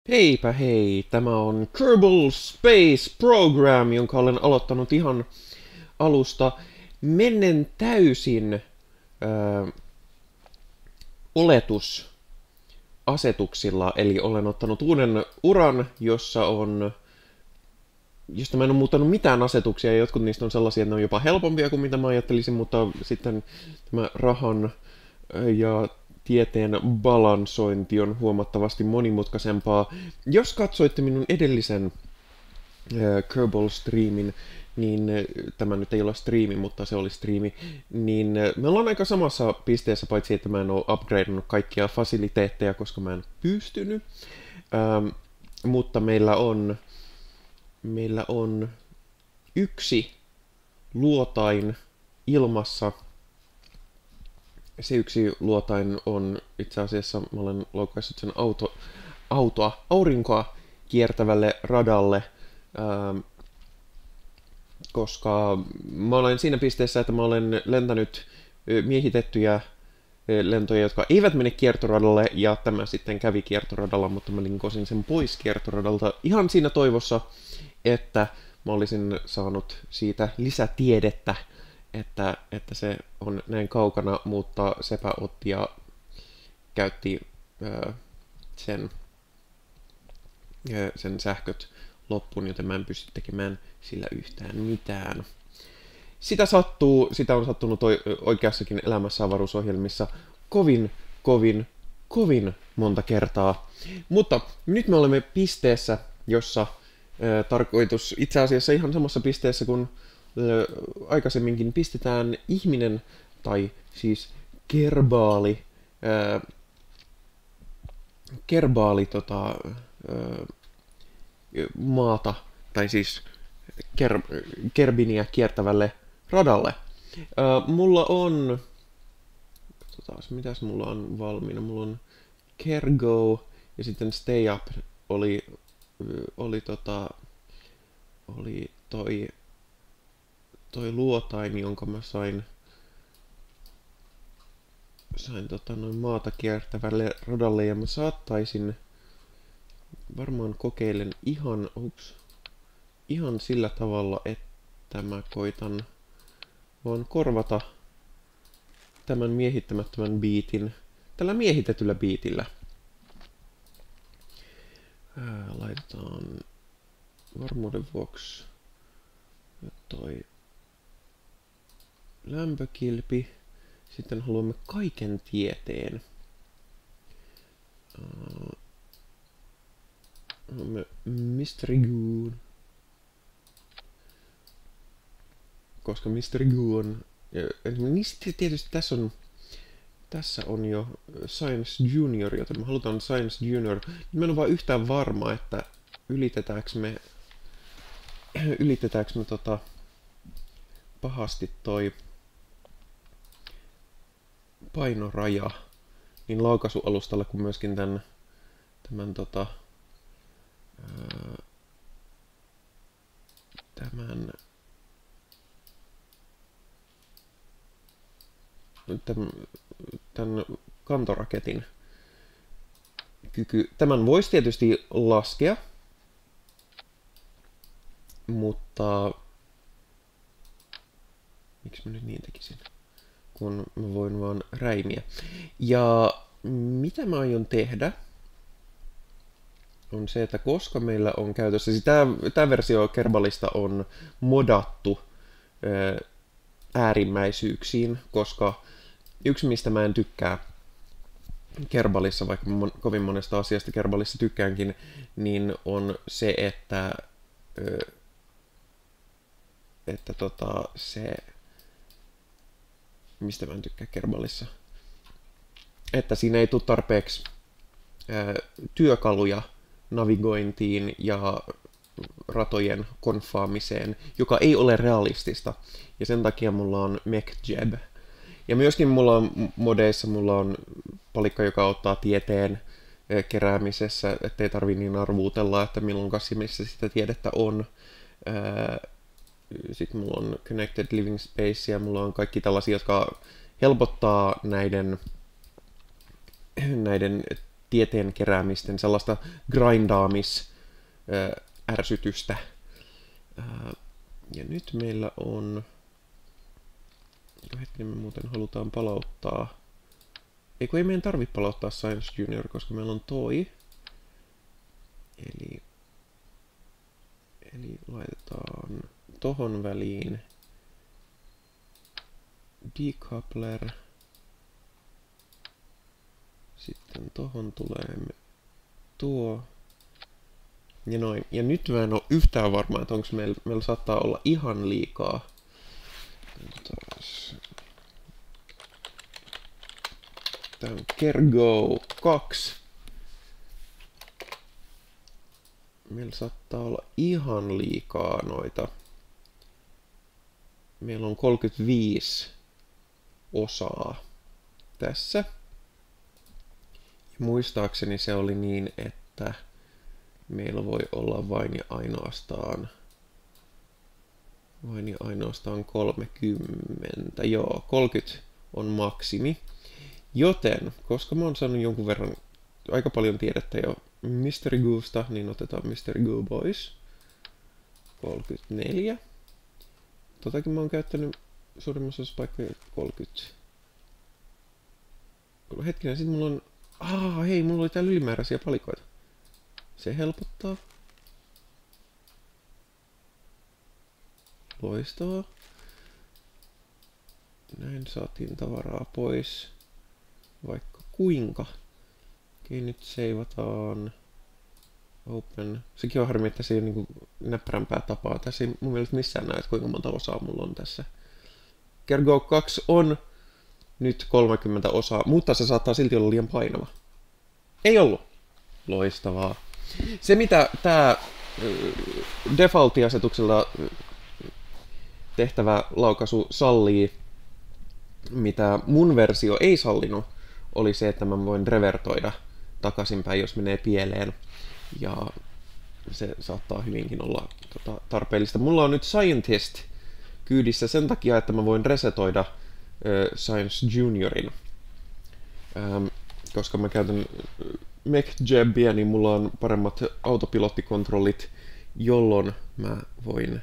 Heipä hei, tämä on Kerbal Space Program, jonka olen aloittanut ihan alusta mennen täysin oletusasetuksilla, eli olen ottanut uuden uran, josta mä en ole muuttanut mitään asetuksia, ja jotkut niistä on sellaisia, että ne on jopa helpompia kuin mitä mä ajattelisin, mutta sitten tämä rahan ja tieteen balansointi on huomattavasti monimutkaisempaa. Jos katsoitte minun edellisen Kerbal-striimin, niin tämä nyt ei ole striimi, mutta se oli striimi, niin me ollaan aika samassa pisteessä, paitsi että mä en ole upgradeannut kaikkia fasiliteetteja, koska mä en pystynyt. Mutta meillä on yksi luotain ilmassa. Se yksi luotain on itse asiassa, mä olen laukaissut sen aurinkoa kiertävälle radalle, koska mä olen siinä pisteessä, että mä olen lentänyt miehitettyjä lentoja, jotka eivät mene kiertoradalle, ja tämä sitten kävi kiertoradalla, mutta mä linkosin sen pois kiertoradalta ihan siinä toivossa, että mä olisin saanut siitä lisätiedettä, että se on näin kaukana, mutta sepä otti ja käytti sen, sen sähköt loppuun, joten mä en pysty tekemään sillä yhtään mitään. Sitä sattuu, sitä on sattunut oikeassakin elämässä avaruusohjelmissa kovin monta kertaa. Mutta nyt me olemme pisteessä, jossa tarkoitus itse asiassa ihan samassa pisteessä kuin aikaisemminkin pistetään ihminen, tai siis kerbaali, maata, tai siis Kerbiniä kiertävälle radalle. Mulla on, katsotaan, mitäs mulla on valmiina, mulla on Kergo ja sitten Stay Up oli toi luotain, jonka mä sain noin maata kiertävälle radalle, ja mä saattaisin varmaan kokeilen ihan sillä tavalla, että mä koitan vaan korvata tämän miehittämättömän biitin tällä miehitetyllä biitillä. Laitetaan varmuuden vuoksi toi lämpökilpi. Sitten haluamme kaiken tieteen. Haluamme Mystery Goon. Koska Mystery Goon... Niin tietysti tässä on jo Science Junior, joten me halutaan Science Junior. Mä en ole vaan yhtään varma, että ylitetäänkö me pahasti toi painoraja niin laukaisualustalla kuin myöskin tämän kantoraketin kyky. Tämän voisi tietysti laskea, mutta miksi mä nyt niin tekisin, kun mä voin vaan räimiä. Ja mitä mä aion tehdä, on se, että koska meillä on käytössä, siis tämä versio Kerbalista on modattu äärimmäisyyksiin, koska yksi mistä mä en tykkää Kerbalissa, vaikka mä kovin monesta asiasta Kerbalissa tykkäänkin, niin on se, että se, mistä mä en tykkää Kerbalissa, että siinä ei tule tarpeeksi työkaluja navigointiin ja ratojen konfaamiseen, joka ei ole realistista. Ja sen takia mulla on MechJeb. Ja myöskin mulla on modeissa palikka, joka auttaa tieteen keräämisessä, ettei tarvi niin arvuutella, että milloin missä sitä tiedettä on. Sitten mulla on Connected Living Space ja mulla on kaikki tällaisia, jotka helpottaa näiden tieteen keräämisten, sellaista grindaamisärsytystä. Ja nyt meillä on... Hetkinen, me muuten halutaan palauttaa... Ei meidän tarvitse palauttaa Science Junior, koska meillä on toi. Eli laitetaan tohon väliin decoupler. Sitten tohon tulee tuo. Ja noin. Ja nyt mä en ole yhtään varma, että onko meillä saattaa olla ihan liikaa. Tää on Kergo 2. Meillä saattaa olla ihan liikaa noita. Meillä on 35 osaa tässä. Ja muistaakseni se oli niin, että meillä voi olla vain ja ainoastaan 30. Joo, 30 on maksimi. Joten, koska mä oon saanut jonkun verran aika paljon tiedettä jo Mystery Goosta, niin otetaan Mystery Goo Boys. 34. Totakin mä oon käyttänyt suurimmassa osassa paikkoja 30. Hetkinen, sit mulla on... hei, mulla oli täällä ylimääräisiä palikoita. Se helpottaa. Loistavaa. Näin saatiin tavaraa pois. Vaikka kuinka. Okei, nyt seivataan. Open. Sekin on harmi, että se ei ole niinku näppärämpää tapaa. Tässä ei mun mielestä missään näe, kuinka monta osaa mulla on tässä. Kergo 2 on nyt 30 osaa, mutta se saattaa silti olla liian painava. Ei ollut. Loistavaa. Se mitä tää default-asetuksella tehtävä laukaisu sallii, mitä mun versio ei sallinut, oli se, että mä voin revertoida takaisinpäin, jos menee pieleen. Ja se saattaa hyvinkin olla tarpeellista. Mulla on nyt Scientist kyydissä sen takia, että mä voin resetoida Science Juniorin. Koska mä käytän MechJebbiä, niin mulla on paremmat autopilottikontrollit, jolloin mä voin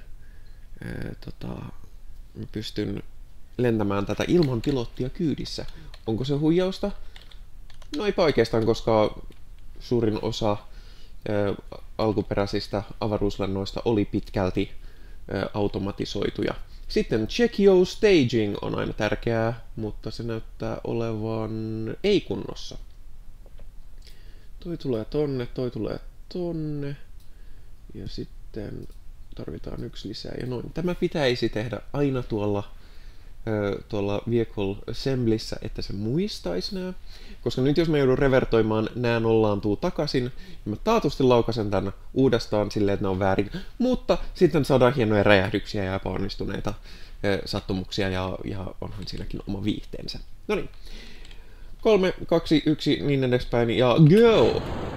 mä pystyn lentämään tätä ilman pilottia kyydissä. Onko se huijausta? No eipä oikeastaan, koska suurin osa alkuperäisistä avaruuslennoista oli pitkälti automatisoituja. Sitten check your staging on aina tärkeää, mutta se näyttää olevan ei-kunnossa. Toi tulee tonne, toi tulee tonne. Ja sitten tarvitaan yksi lisää ja noin. Tämä pitäisi tehdä aina tuolla Vehicle Assemblyssä, että se muistaisi nää. Koska nyt jos mä joudun revertoimaan, nää nollaantuu takaisin, niin mä taatusti laukasen tän uudestaan silleen, että ne on väärin. Mutta sitten saadaan hienoja räjähdyksiä ja epäonnistuneita sattumuksia ja onhan siinäkin oma viihteensä. No niin. 3, 2, 1, niin edespäin ja go!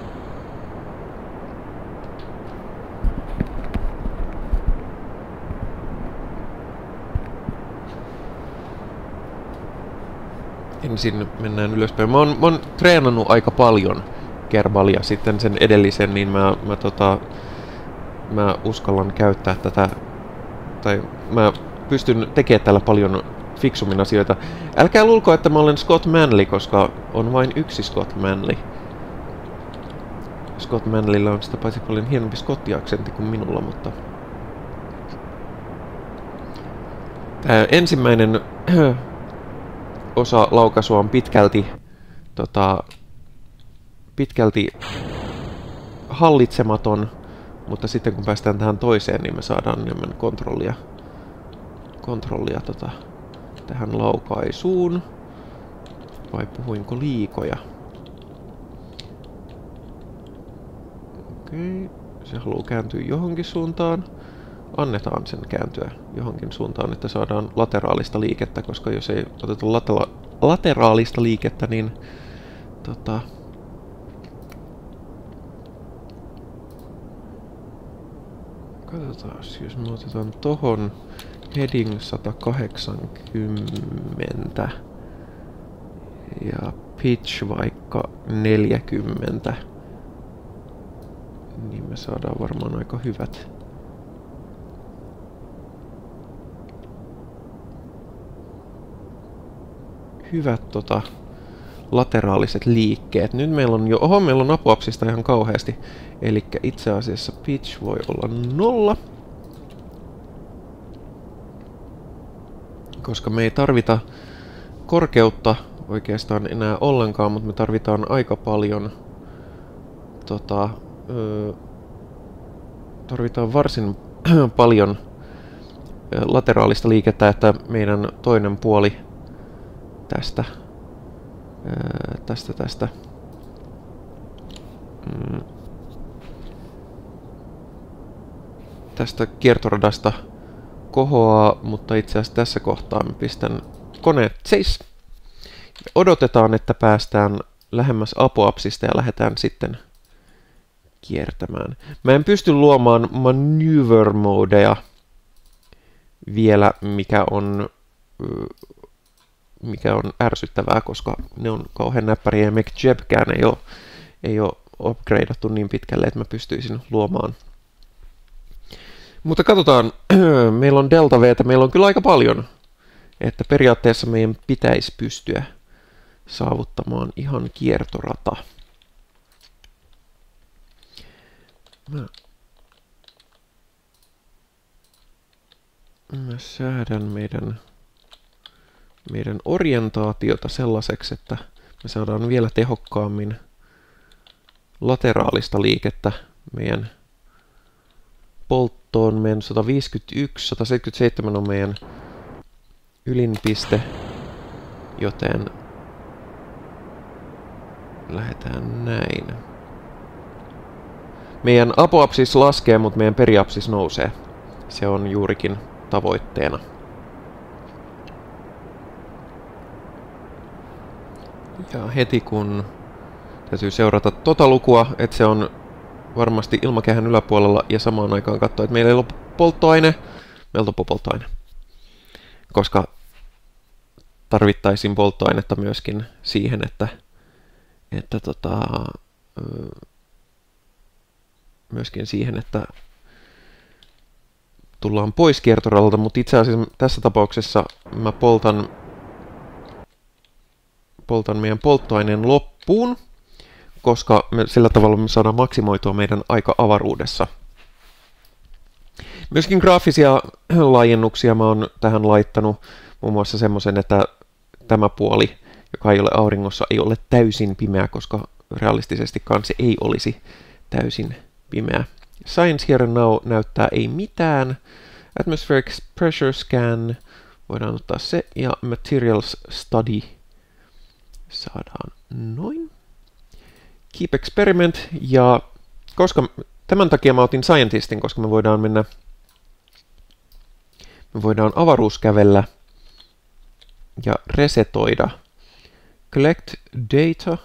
Ensin mennään ylöspäin. Mä oon treenannut aika paljon Kerbalia sitten sen edellisen, niin mä uskallan käyttää tätä, tai mä pystyn tekemään täällä paljon fiksummin asioita. Älkää luulko, että mä olen Scott Manley, koska on vain yksi Scott Manley. Scott Manleylla on sitä paitsi paljon hienompi skottiaksentti kuin minulla, mutta... Tää ensimmäinen osa laukaisua on pitkälti hallitsematon, mutta sitten kun päästään tähän toiseen, niin me saadaan enemmän kontrollia tähän laukaisuun. Vai puhuinko liikoja? Okei, se haluaa kääntyä johonkin suuntaan. Annetaan sen kääntyä johonkin suuntaan, että saadaan lateraalista liikettä, koska jos ei oteta lateraalista liikettä, niin katsotaan, jos me otetaan tohon heading 180 ja pitch vaikka 40, niin me saadaan varmaan aika hyvät. Hyvät lateraaliset liikkeet. Nyt meillä on jo, meillä on apuapsista ihan kauheasti. Eli itse asiassa pitch voi olla 0. Koska me ei tarvita korkeutta oikeastaan enää ollenkaan, mutta me tarvitaan aika paljon tarvitaan varsin paljon lateraalista liikettä, että meidän toinen puoli tästä kiertoradasta kohoaa, mutta itse asiassa tässä kohtaa mä pistän koneet seis. Odotetaan, että päästään lähemmäs apoapsista ja lähdetään sitten kiertämään. Mä en pysty luomaan maneuver-modeja vielä, mikä on ärsyttävää, koska ne on kauhean näppäriä ja MacJebkään ei ole upgradeattu niin pitkälle, että mä pystyisin luomaan. Mutta katsotaan, meillä on Delta V:tä, meillä on kyllä aika paljon, että periaatteessa meidän pitäisi pystyä saavuttamaan ihan kiertorata. Mä säädän meidän orientaatiota sellaiseksi, että me saadaan vielä tehokkaammin lateraalista liikettä meidän polttoon. Meidän 151, 177 on meidän ylinpiste, joten lähdetään näin. Meidän apoapsis laskee, mutta meidän periapsis nousee. Se on juurikin tavoitteena. Ja heti kun täytyy seurata tota lukua, että se on varmasti ilmakehän yläpuolella ja samaan aikaan katsoa, että meillä ei lopu polttoaine. Meillä loppuu polttoaine. Koska tarvittaisiin polttoainetta myöskin siihen, että myöskin siihen, että tullaan pois kiertoradalta, mutta itse asiassa tässä tapauksessa mä poltan meidän polttoaineen loppuun, koska sillä tavalla me saadaan maksimoitua meidän aika avaruudessa. Myöskin graafisia laajennuksia mä oon tähän laittanut, muun muassa semmoisen, että tämä puoli, joka ei ole auringossa, ei ole täysin pimeä, koska realistisestikaan se ei olisi täysin pimeä. Science Here and Now näyttää ei mitään. Atmospheric Pressure Scan, voidaan ottaa se, ja Materials Study saadaan noin. Keep Experiment, ja koska tämän takia mä otin Scientistin, koska me voidaan avaruuskävellä ja resetoida. Collect data.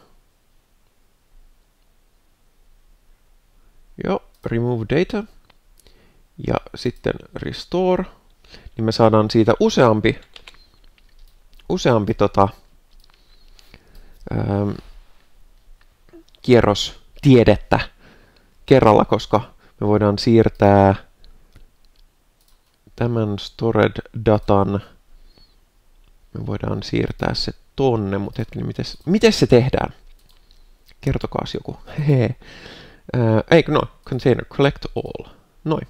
Joo, remove data. Ja sitten restore. Niin me saadaan siitä useampi kierros tiedettä kerralla, koska me voidaan siirtää tämän stored datan, me voidaan siirtää se tonne, mutta hetkinen, miten se tehdään? Kertokaas joku. Eikö no, container collect all. Noin.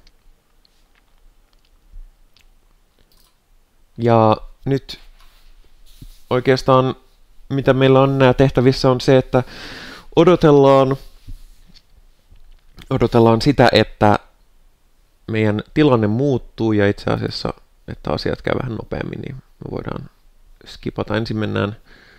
Ja nyt oikeastaan mitä meillä on nämä tehtävissä on se, että odotellaan sitä, että meidän tilanne muuttuu ja itse asiassa, että asiat käy vähän nopeammin, niin me voidaan skipata. Ensin mennään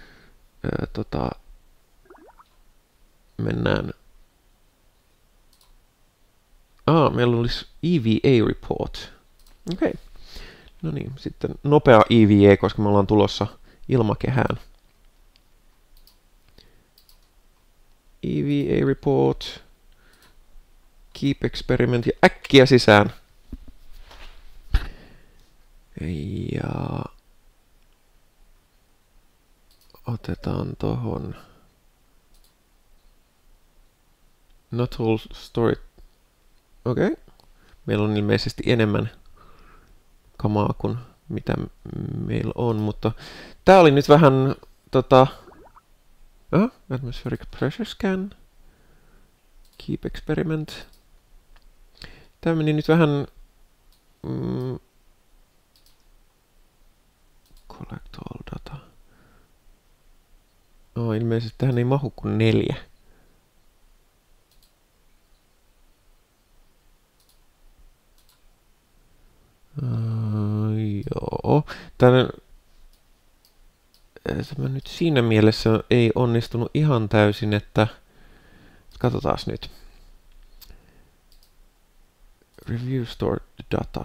meillä olisi EVA report. Okei. No niin, sitten nopea EVA, koska me ollaan tulossa ilmakehään. EVA report. Keep experiment ja äkkiä sisään. Ja Otetaan tohon. Not whole story. Okei. Okay. Meillä on ilmeisesti enemmän kamaa kuin mitä meillä on, mutta tää oli nyt vähän atmospheric pressure scan. Keep experiment. Tää meni nyt vähän collect all data. Ilmeisesti tähän ei mahu kuin 4. Joo. Tämä nyt siinä mielessä ei onnistunut ihan täysin, että katsotaan nyt. Review stored data.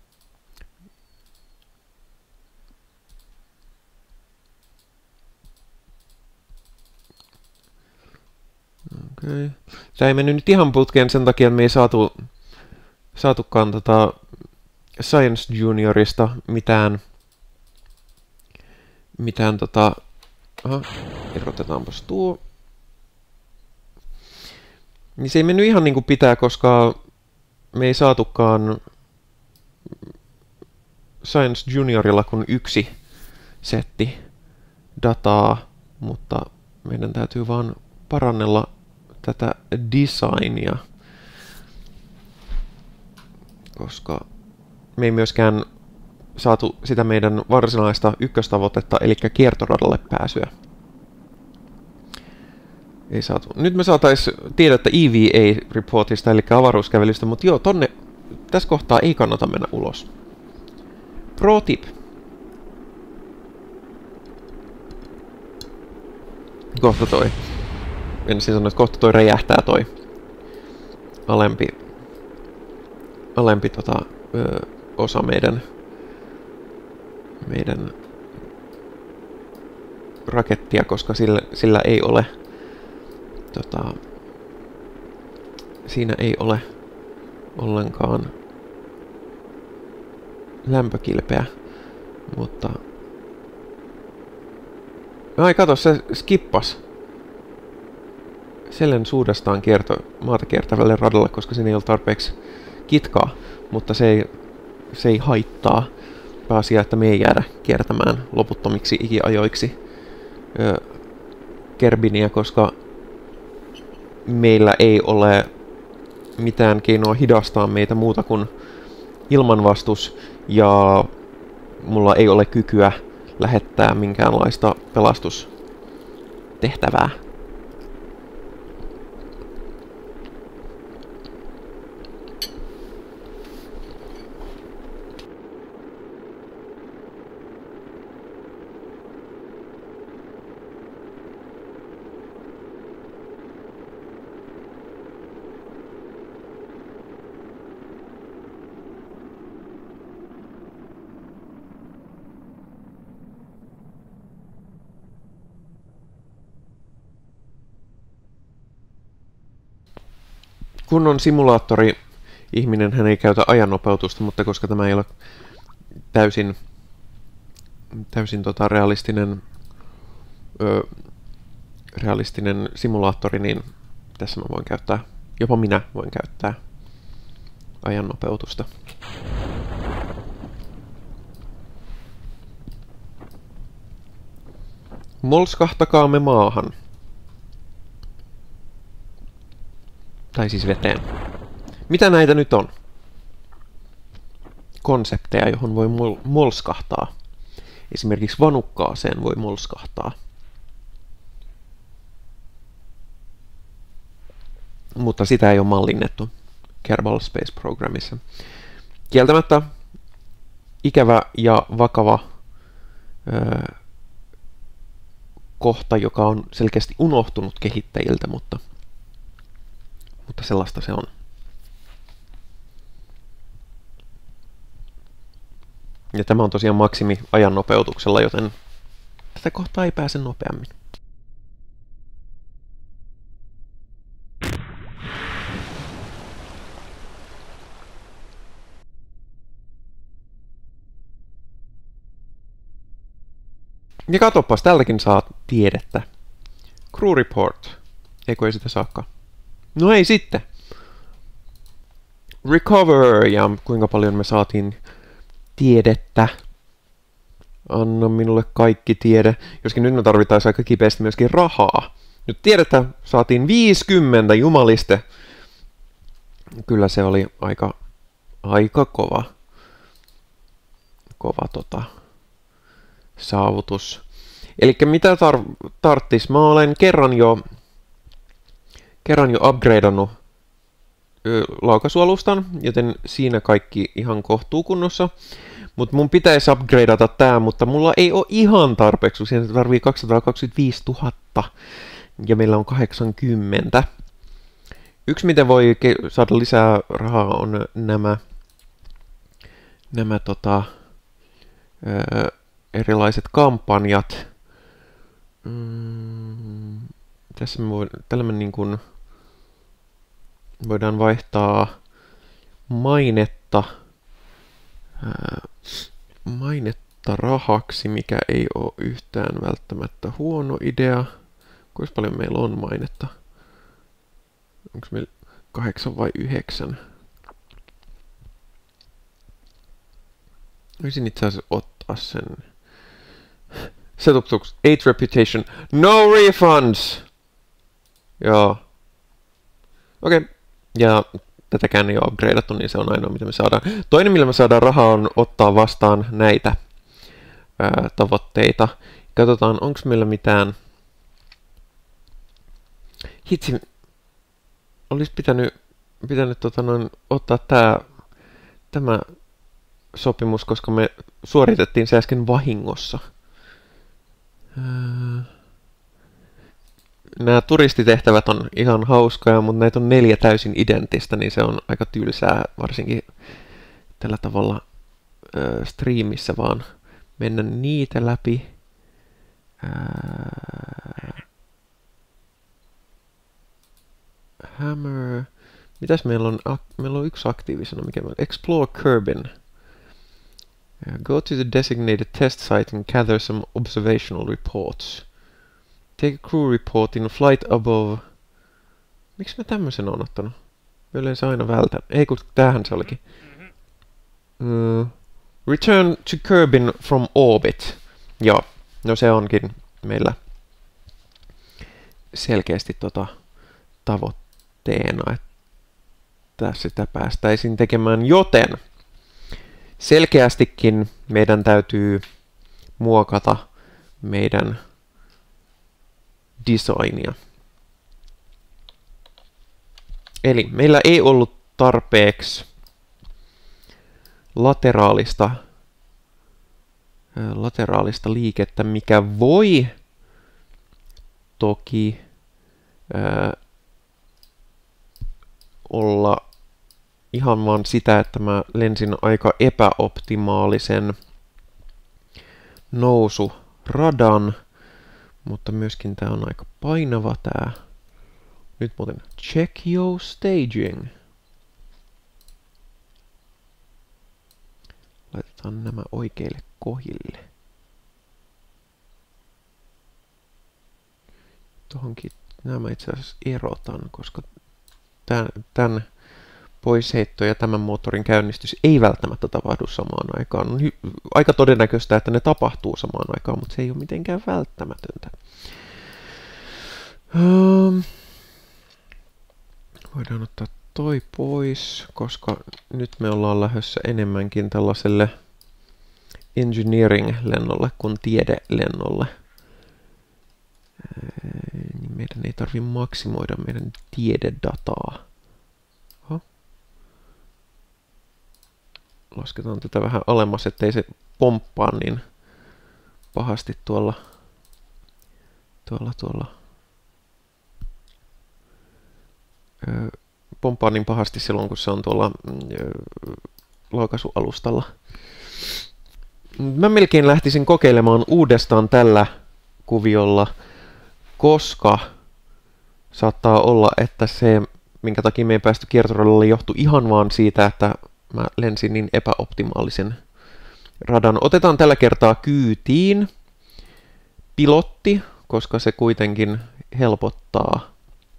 Okay. Tämä ei mennyt nyt ihan putkeen sen takia, että me ei saatukaan Science Juniorista mitään irrotetaanpas tuo. Niin se ei mennyt ihan niin kuin pitää, koska me ei saatukaan Science Juniorilla kuin 1 setti dataa, mutta meidän täytyy vaan parannella tätä designia, koska me ei myöskään saatu sitä meidän varsinaista ykköstavoitetta, eli kiertoradalle pääsyä. Ei saatu. Nyt me saatais tiedettä EVA-reportista, eli avaruuskävelystä, mutta joo, tässä kohtaa ei kannata mennä ulos. Pro tip. Kohta toi. En siis sano, että kohta toi räjähtää toi alempi osa meidän rakettia, koska sillä ei ole siinä ei ole ollenkaan lämpökilpeä, mutta ai kato, se skippas Selen suudestaan maata kiertävälle radalle, koska siinä ei ole tarpeeksi kitkaa, mutta se ei haittaa. Pääasia, että me ei jäädä kiertämään loputtomiksi ikiajoiksi Kerbinia, koska meillä ei ole mitään keinoa hidastaa meitä muuta kuin ilmanvastus, ja mulla ei ole kykyä lähettää minkäänlaista pelastustehtävää. Kunnon simulaattori ihminen hän ei käytä ajannopeutusta, mutta koska tämä ei ole täysin realistinen simulaattori, niin tässä jopa minä voin käyttää ajannopeutusta. Molskahtakaamme maahan. Tai siis veteen. Mitä näitä nyt on? Konsepteja, johon voi molskahtaa. Esimerkiksi vanukkaaseen voi molskahtaa. Mutta sitä ei ole mallinnettu Kerbal Space Programmissa. Kieltämättä ikävä ja vakava kohta, joka on selkeästi unohtunut kehittäjiltä, mutta sellaista se on. Ja tämä on tosiaan maksimi ajan nopeutuksella, joten tätä kohtaa ei pääse nopeammin. Ja katoppas, tältäkin saa tiedettä. Crew report. Eikö ei sitä saakaan? No ei sitten. Recover. Ja kuinka paljon me saatiin tiedettä. Anna minulle kaikki tiede. Joskin nyt me tarvitaan aika kipeästi myöskin rahaa. Nyt tiedettä saatiin 50 jumaliste. Kyllä se oli aika kova saavutus. Eli mitä tarttis? Mä olen kerran jo upgradeannut laukaisualustan, joten siinä kaikki ihan kohtuukunnossa. Mutta mun pitäisi upgradeata tää, mutta mulla ei ole ihan tarpeeksi. Siinä tarvii 225 000 ja meillä on 80. Yksi, miten voi saada lisää rahaa, on nämä erilaiset kampanjat. Tässä tällä me niin kuin voidaan vaihtaa mainetta rahaksi, mikä ei ole yhtään välttämättä huono idea. Kuinka paljon meillä on mainetta? Onko meillä 8 vai 9? Voisin itse asiassa ottaa sen. Setup tools, 8 reputation, no refunds! Joo. Okei. Ja tätäkään ei ole upgradeattu, niin se on ainoa, mitä me saadaan. Toinen, millä me saadaan rahaa, on ottaa vastaan näitä tavoitteita. Katsotaan, onko meillä mitään. Hitsi, olisi pitänyt ottaa tämä sopimus, koska me suoritettiin se äsken vahingossa. Nämä turistitehtävät on ihan hauskoja, mutta näitä on 4 täysin identtistä, niin se on aika tylsää, varsinkin tällä tavalla striimissä vaan mennä niitä läpi. Hammer. Mitäs meillä on? Meillä on yksi aktiivisena, mikä on Explore Kerbin. Go to the designated test site and gather some observational reports. Take a crew report in a flight above. Miksi mä tämmöisen on ottanut? Mä yleensä aina vältän. Ei kun tämähän se olikin. Return to Kerbin from orbit. Joo, no se onkin meillä selkeästi tavoitteena, että sitä päästäisiin tekemään, joten selkeästikin meidän täytyy muokata meidän designia. Eli meillä ei ollut tarpeeksi lateraalista liikettä, mikä voi toki olla ihan vaan sitä, että mä lensin aika epäoptimaalisen nousuradan, mutta myöskin tää on aika painava tää. Nyt muuten check your staging. Laitetaan nämä oikeille kohille. Tohonkin nämä itse asiassa erotan, koska tämän poisheitto ja tämän moottorin käynnistys ei välttämättä tapahdu samaan aikaan. On aika todennäköistä, että ne tapahtuu samaan aikaan, mutta se ei ole mitenkään välttämätöntä. Voidaan ottaa toi pois, koska nyt me ollaan lähdössä enemmänkin tällaiselle engineering-lennolle kuin tiedelennolle. Meidän ei tarvitse maksimoida meidän tiededataa. Lasketaan tätä vähän alemmas, ettei se pomppaa niin pahasti tuolla. Pomppaa niin pahasti silloin, kun se on tuolla laukaisualustalla. Mä melkein lähtisin kokeilemaan uudestaan tällä kuviolla, koska saattaa olla, että se, minkä takia me ei päästy kiertoradalle, johtui ihan vaan siitä, että mä lensin niin epäoptimaalisen radan. Otetaan tällä kertaa kyytiin pilotti, koska se kuitenkin helpottaa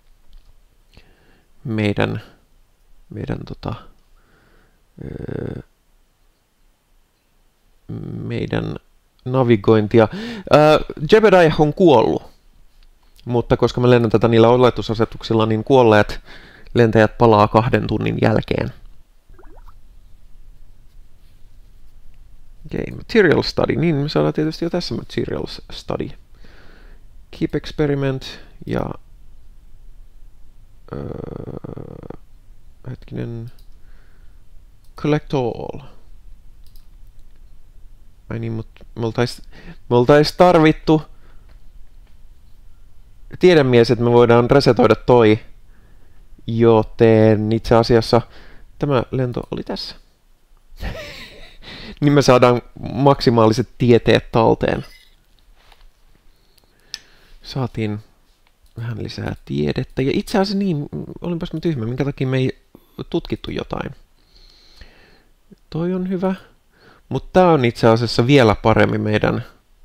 meidän meidän navigointia. Jebediah on kuollut, mutta koska me lennän tätä niillä oletusasetuksilla, niin kuolleet lentäjät palaa 2 tunnin jälkeen. Okei, Material Study. Niin, me saadaan tietysti jo tässä Material Study. Keep Experiment ja hetkinen, Collect All. Ai niin, mutta me oltais tarvittu tiedemies, että me voidaan resetoida toi, joten itse asiassa tämä lento oli tässä. Niin me saadaan maksimaaliset tieteet talteen. Saatiin vähän lisää tiedettä. Ja itse asiassa niin, olinpas mä tyhmä, minkä takia me ei tutkittu jotain. Toi on hyvä. Mutta tää on itse asiassa vielä paremmin meidän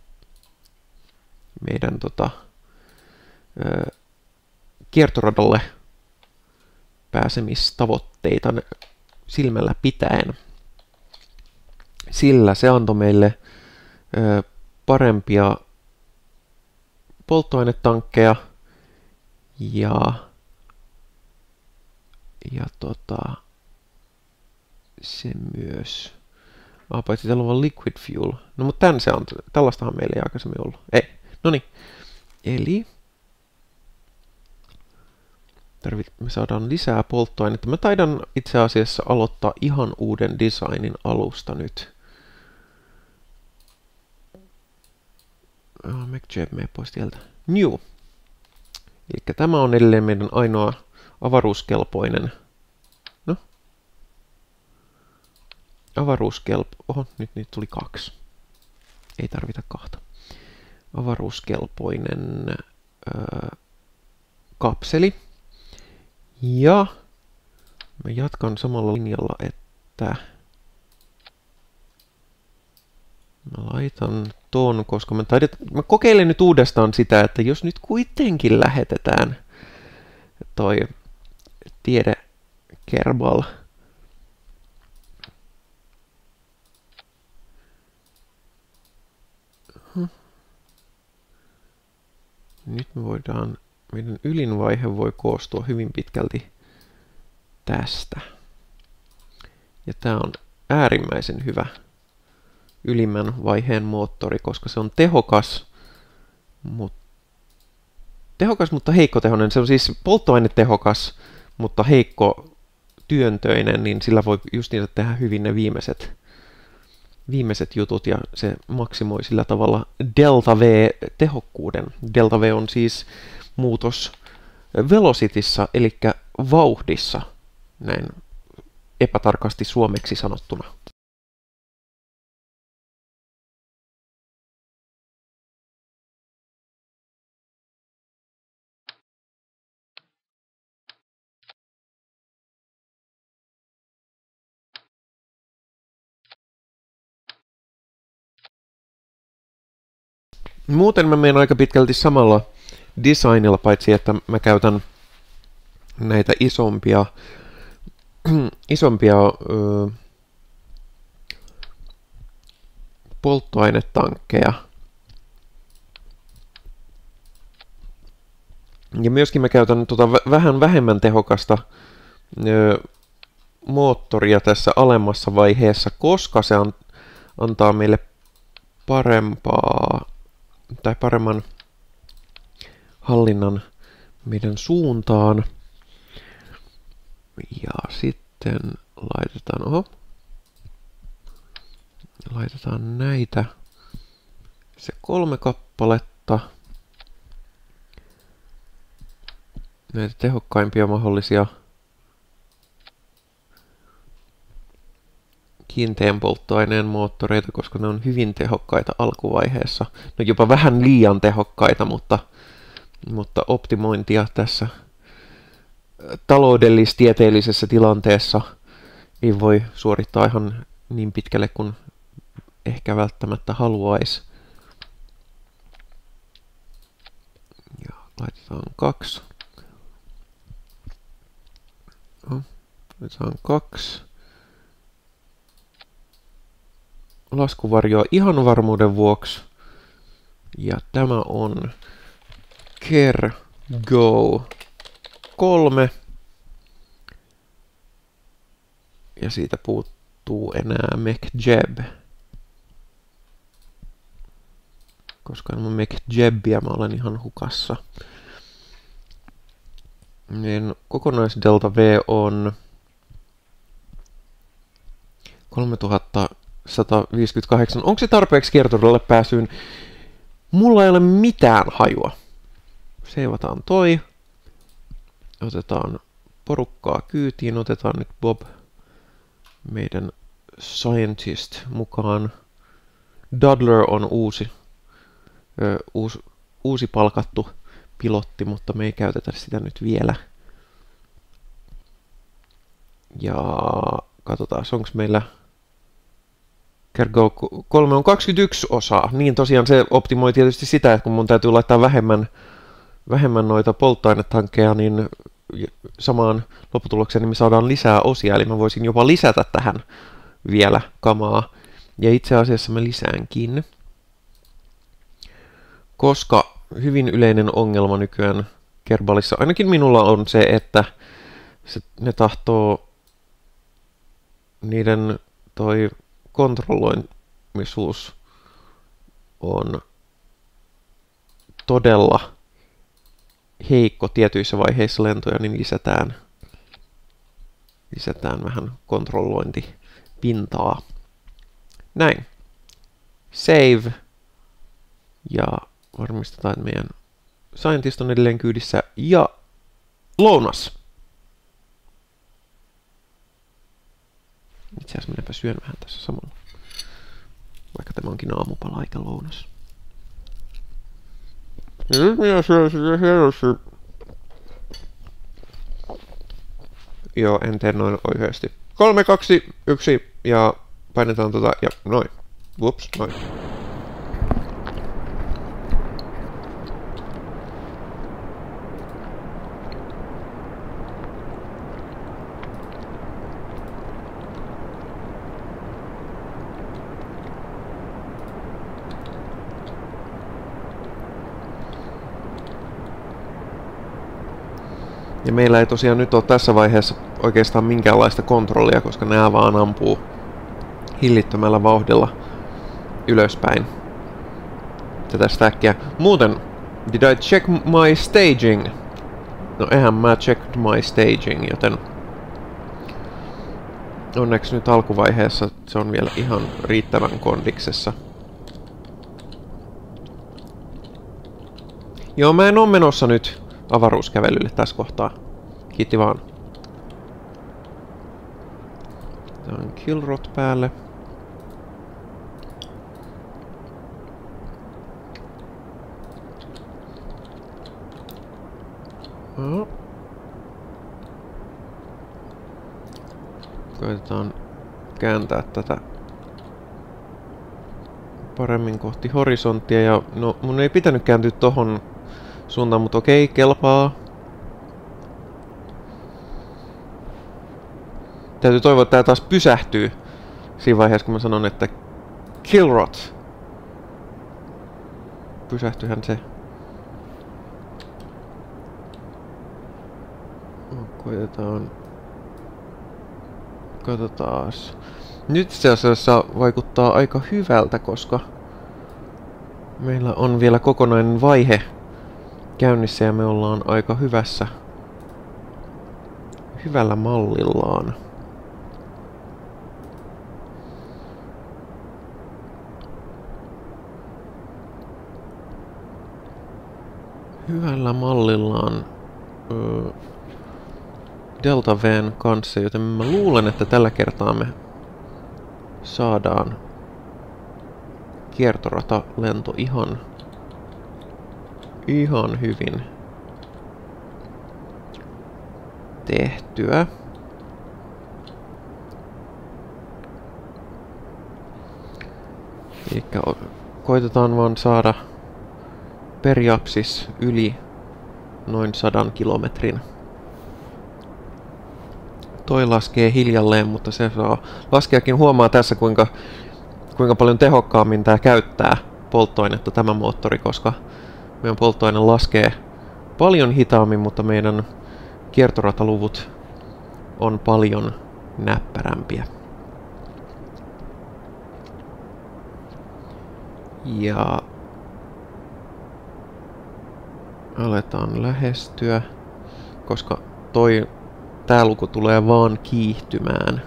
kiertoradalle pääsemistavoitteita silmällä pitäen. Sillä se antoi meille parempia polttoainetankkeja ja se myös. Paitsi täällä on vaan liquid fuel. No mutta tän se on. Tällaistahan meillä ei aikaisemmin ollut. Ei. Noniin. Eli me saadaan lisää polttoainetta. Mä taidan itse asiassa aloittaa ihan uuden designin alusta nyt. MacJeb, mene pois tieltä. New. Eli tämä on edelleen meidän ainoa avaruuskelpoinen. No. Oho, nyt niitä tuli 2. Ei tarvita 2. Avaruuskelpoinen kapseli. Ja mä jatkan samalla linjalla, että mä laitan ton, koska mä kokeilen nyt uudestaan sitä, että jos nyt kuitenkin lähetetään toi tiedekerbal nyt me voidaan, meidän ylinvaihe voi koostua hyvin pitkälti tästä. Ja tää on äärimmäisen hyvä ylimmän vaiheen moottori, koska se on tehokas, mutta heikkotehoinen. Se on siis polttoainetehokas, mutta heikko työntöinen, niin sillä voi just niitä tehdä hyvin ne viimeiset jutut, ja se maksimoi sillä tavalla delta V-tehokkuuden. Delta V on siis muutos velocityssä, eli vauhdissa, näin epätarkasti suomeksi sanottuna. Muuten mä menen aika pitkälti samalla designilla, paitsi että mä käytän näitä isompia polttoainetankkeja. Ja myöskin mä käytän vähän vähemmän tehokasta moottoria tässä alemmassa vaiheessa, koska se antaa meille paremman hallinnan meidän suuntaan. Ja sitten laitetaan näitä se 3 kappaletta. Näitä tehokkaimpia mahdollisia kiinteän polttoaineen moottoreita, koska ne on hyvin tehokkaita alkuvaiheessa. No jopa vähän liian tehokkaita, mutta optimointia tässä taloudellis-tieteellisessä tilanteessa ei voi suorittaa ihan niin pitkälle kuin ehkä välttämättä haluaisi. Laitetaan 2. Laitetaan 2. Laskuvarjoa ihan varmuuden vuoksi. Ja tämä on Ker-Go 3. Ja siitä puuttuu enää Mech-Jeb. Koska ilman Mech-Jebbiä mä olen ihan hukassa. Niin kokonaisdelta V on 3158. Onko se tarpeeksi kiertoralle pääsyyn? Mulla ei ole mitään hajua. Seivataan toi. Otetaan porukkaa kyytiin. Otetaan nyt Bob, meidän scientist, mukaan. Dudler on uusi palkattu pilotti, mutta me ei käytetä sitä nyt vielä. Ja katsotaan, onko meillä Ker-Go 3 on 21 osaa. Niin tosiaan se optimoi tietysti sitä, että kun mun täytyy laittaa vähemmän noita polttoainetankkeja, niin samaan lopputulokseen niin me saadaan lisää osia. Eli mä voisin jopa lisätä tähän vielä kamaa. Ja itse asiassa mä lisäänkin. Koska hyvin yleinen ongelma nykyään Kerbalissa, ainakin minulla on se, että ne tahtoo niiden toi kontrolloimisuus on todella heikko tietyissä vaiheissa lentoja, niin lisätään vähän kontrollointipintaa. Näin. Save. Ja varmistetaan, että meidän scientist on edelleen kyydissä. Ja lounas. Itse asiassa minäpä syön vähän tässä samalla. Vaikka tämä onkin aamupala eikä lounas. Joo, en tee noin oikeasti. 3, 2, 1 ja painetaan tota ja noin. Whoops, noin. Ja meillä ei tosiaan nyt ole tässä vaiheessa oikeastaan minkäänlaista kontrollia, koska nämä vaan ampuu hillittömällä vauhdilla ylöspäin tätä stackia. Muuten, did I check my staging? No eihän mä checked my staging, joten onneksi nyt alkuvaiheessa se on vielä ihan riittävän kondiksessa. Joo, mä en oo menossa nyt avaruuskävelylle tässä kohtaa. Kiitti vaan. Tää on Killrot päälle. Koitetaan kääntää tätä paremmin kohti horisonttia. Ja no, mun ei pitänyt kääntyä tohon suuntaan, mutta okei, kelpaa. Täytyy toivoa, että tää taas pysähtyy siinä vaiheessa, kun mä sanon, että Killrot. Pysähtyihän se. Koitetaan. Katsotaas. Nyt se asiassa vaikuttaa aika hyvältä, koska meillä on vielä kokonainen vaihe käynnissä ja me ollaan aika hyvällä mallillaan. Hyvällä mallillaan Delta V:n kanssa, joten mä luulen, että tällä kertaa me saadaan kiertoratalento ihan hyvin tehtyä. Elikkä koitetaan vaan saada periapsis yli noin 100 kilometrin. Toi laskee hiljalleen, mutta se saa laskeakin. Huomaa tässä, kuinka paljon tehokkaammin tämä käyttää polttoainetta tämä moottori, koska meidän polttoaine laskee paljon hitaammin, mutta meidän kiertorataluvut on paljon näppärämpiä. Ja aletaan lähestyä, koska tää luku tulee vaan kiihtymään.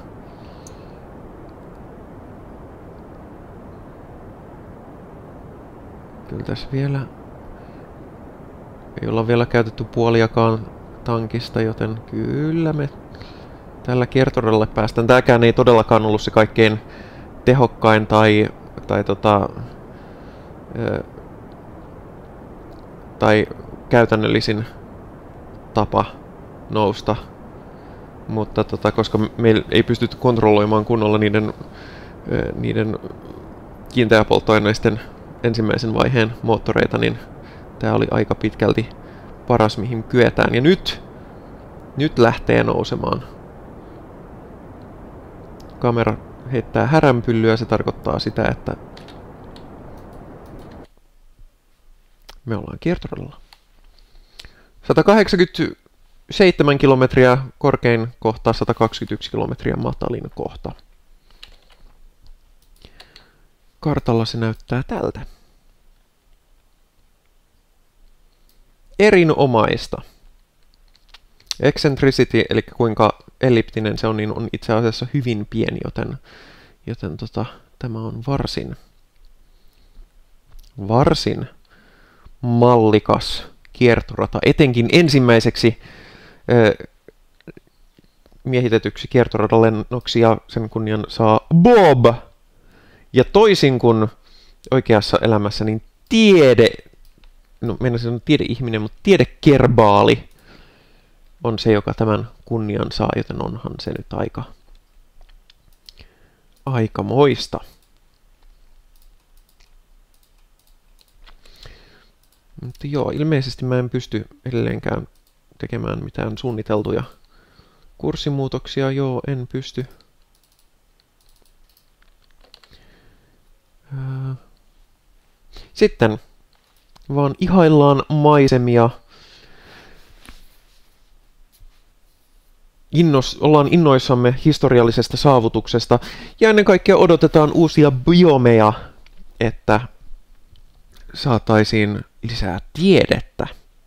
Kyllä tässä vielä ei olla vielä käytetty puoliakaan tankista, joten kyllä me tällä kiertoradalla päästään. Tääkään ei todellakaan ollut se kaikkein tehokkain tai käytännöllisin tapa nousta, mutta koska me ei pystytty kontrolloimaan kunnolla niiden kiinteäpolttoaineisten ensimmäisen vaiheen moottoreita, niin tää oli aika pitkälti paras, mihin kyetään. Ja nyt lähtee nousemaan. Kamera heittää häränpyllyä, se tarkoittaa sitä, että me ollaan kiertoradalla. 187 kilometriä korkein kohta, 121 kilometriä matalin kohta. Kartalla se näyttää tältä. Erinomaista. Eccentricity, eli kuinka elliptinen se on, niin on itse asiassa hyvin pieni, joten tämä on varsin mallikas kiertorata. Etenkin ensimmäiseksi miehitetyksi kiertoradalennoksi, ja sen kunnian saa Bob. Ja toisin kuin oikeassa elämässä, niin meinasin sanoa tiedeihminen, mutta tiedekerbaali on se, joka tämän kunnian saa, joten onhan se nyt aikamoista. Mutta joo, ilmeisesti mä en pysty edelleenkään tekemään mitään suunniteltuja kurssimuutoksia. Joo, en pysty. Sitten vaan ihaillaan maisemia. Ollaan innoissamme historiallisesta saavutuksesta ja ennen kaikkea odotetaan uusia biomeja, että saataisiin lisää tiedettä.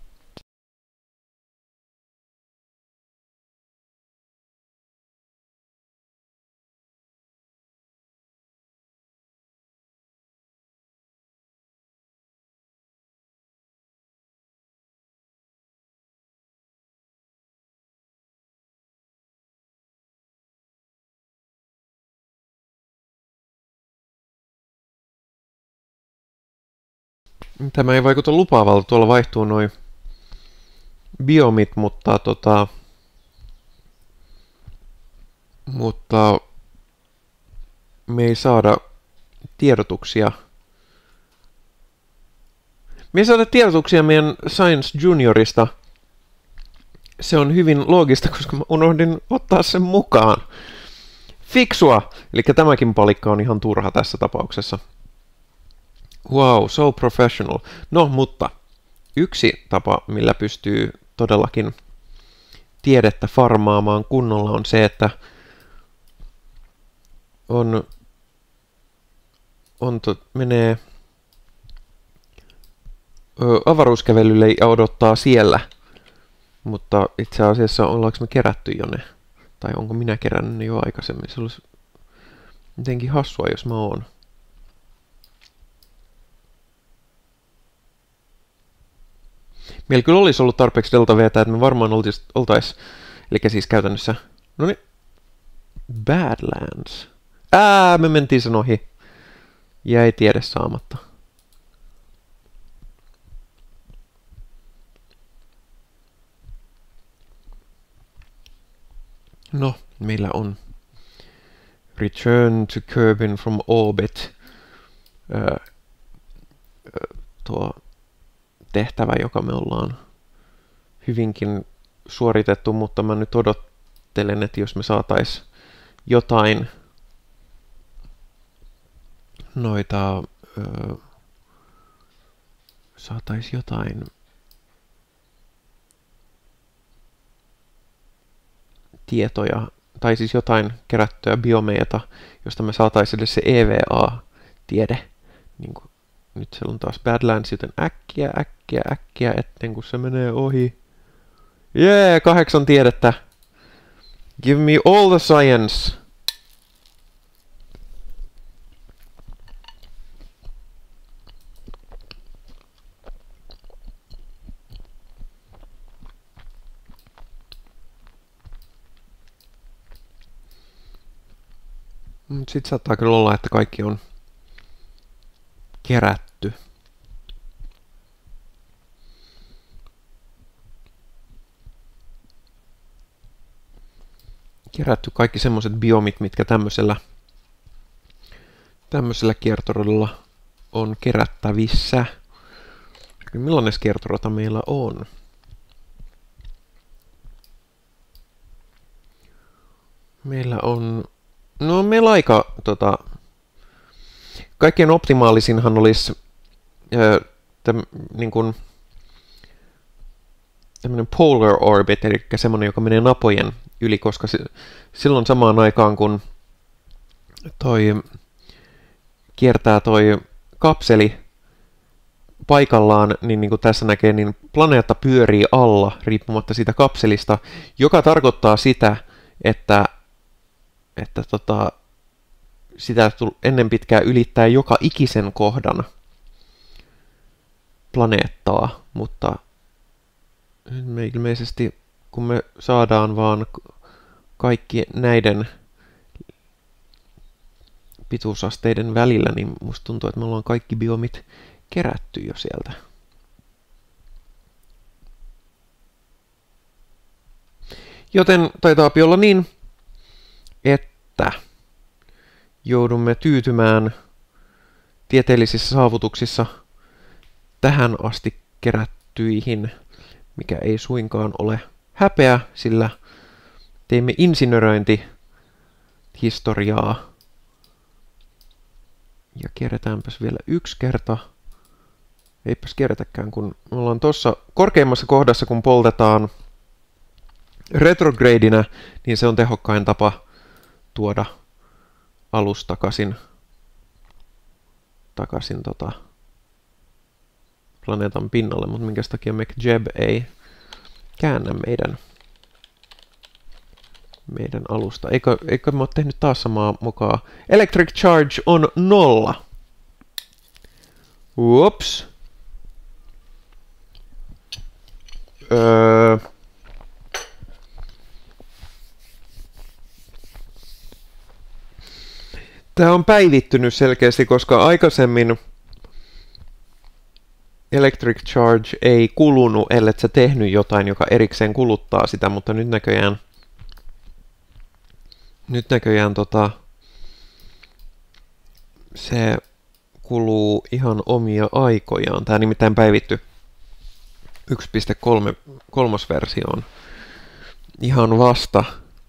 Tämä ei vaikuta lupaavalta, tuolla vaihtuu noi biomit, mutta me ei saada tiedotuksia. Me ei saada tiedotuksia meidän Science Juniorista. Se on hyvin loogista, koska mä unohdin ottaa sen mukaan. Fiksua! Eli tämäkin palikka on ihan turha tässä tapauksessa. Wow, so professional. No, mutta yksi tapa, millä pystyy todellakin tiedettä farmaamaan kunnolla, on se, että menee avaruuskävelylle ja odottaa siellä. Mutta itse asiassa ollaanko me kerätty jo ne? Tai onko minä kerännyt ne jo aikaisemmin? Se olisi jotenkin hassua, jos mä oon. Meillä kyllä olisi ollut tarpeeksi delta V:tä, että me varmaan oltais, eli siis käytännössä, noniin, Badlands. Me mentiin sen ohi. Jäi tiede saamatta. No, meillä on Return to Kerbin from Orbit. Tuo tehtävä, joka me ollaan hyvinkin suoritettu, mutta mä nyt odottelen, että jos me saatais jotain noita saatais jotain tietoja, tai siis jotain kerättyä biomeita, josta me saatais edes se EVA-tiede. Niin kuin nyt siellä on taas Badlands, joten äkkiä, etten kun se menee ohi. Jee, 8 tiedettä. Give me all the science. Sitten saattaa kyllä olla, että kaikki on kerätty. Kerätty kaikki semmoiset biomit, mitkä tämmöisellä kiertoradalla on kerättävissä. Millainen kiertorata meillä on? Meillä on... No meillä aika... kaikkein optimaalisinhan olisi niin kuin tämmöinen polar orbit, eli semmoinen, joka menee napojen yli, koska silloin samaan aikaan, kun kiertää toi kapseli paikallaan, niin kuin tässä näkee, niin planeetta pyörii alla riippumatta siitä kapselista, joka tarkoittaa sitä, että sitä ennen pitkää ylittää joka ikisen kohdan planeettaa, mutta me ilmeisesti, kun me saadaan vaan kaikki näiden pituusasteiden välillä, niin musta tuntuu, että me ollaan kaikki biomit kerätty jo sieltä. Joten taitaa olla niin, että joudumme tyytymään tieteellisissä saavutuksissa tähän asti kerättyihin, mikä ei suinkaan ole häpeä, sillä teimme insinöröintihistoriaa. Ja kierretäänpäs vielä yksi kerta. Eipäs kierretäkään, kun me ollaan tuossa korkeimmassa kohdassa, kun poltetaan retrogradina, niin se on tehokkain tapa tuoda alus takaisin planeetan pinnalle, mutta minkä takia McJeb ei käännä meidän alusta. Eikö mä ole tehnyt taas samaa mukaan? Electric charge on 0. Uops. Tämä on päivittynyt selkeästi, koska aikaisemmin electric charge ei kulunut, ellei sä tehnyt jotain, joka erikseen kuluttaa sitä, mutta nyt näköjään se kuluu ihan omia aikojaan. Tämä nimittäin päivitty 1.3 versioon ihan vasta.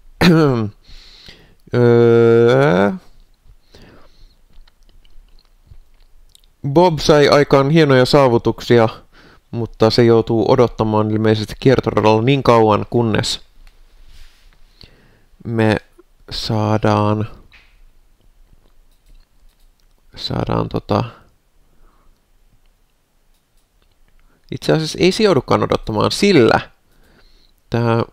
Bob sai aikaan hienoja saavutuksia, mutta se joutuu odottamaan ilmeisesti kiertoradalla niin kauan, kunnes me saadaan itse asiassa ei se joudukaan odottamaan, sillä tämä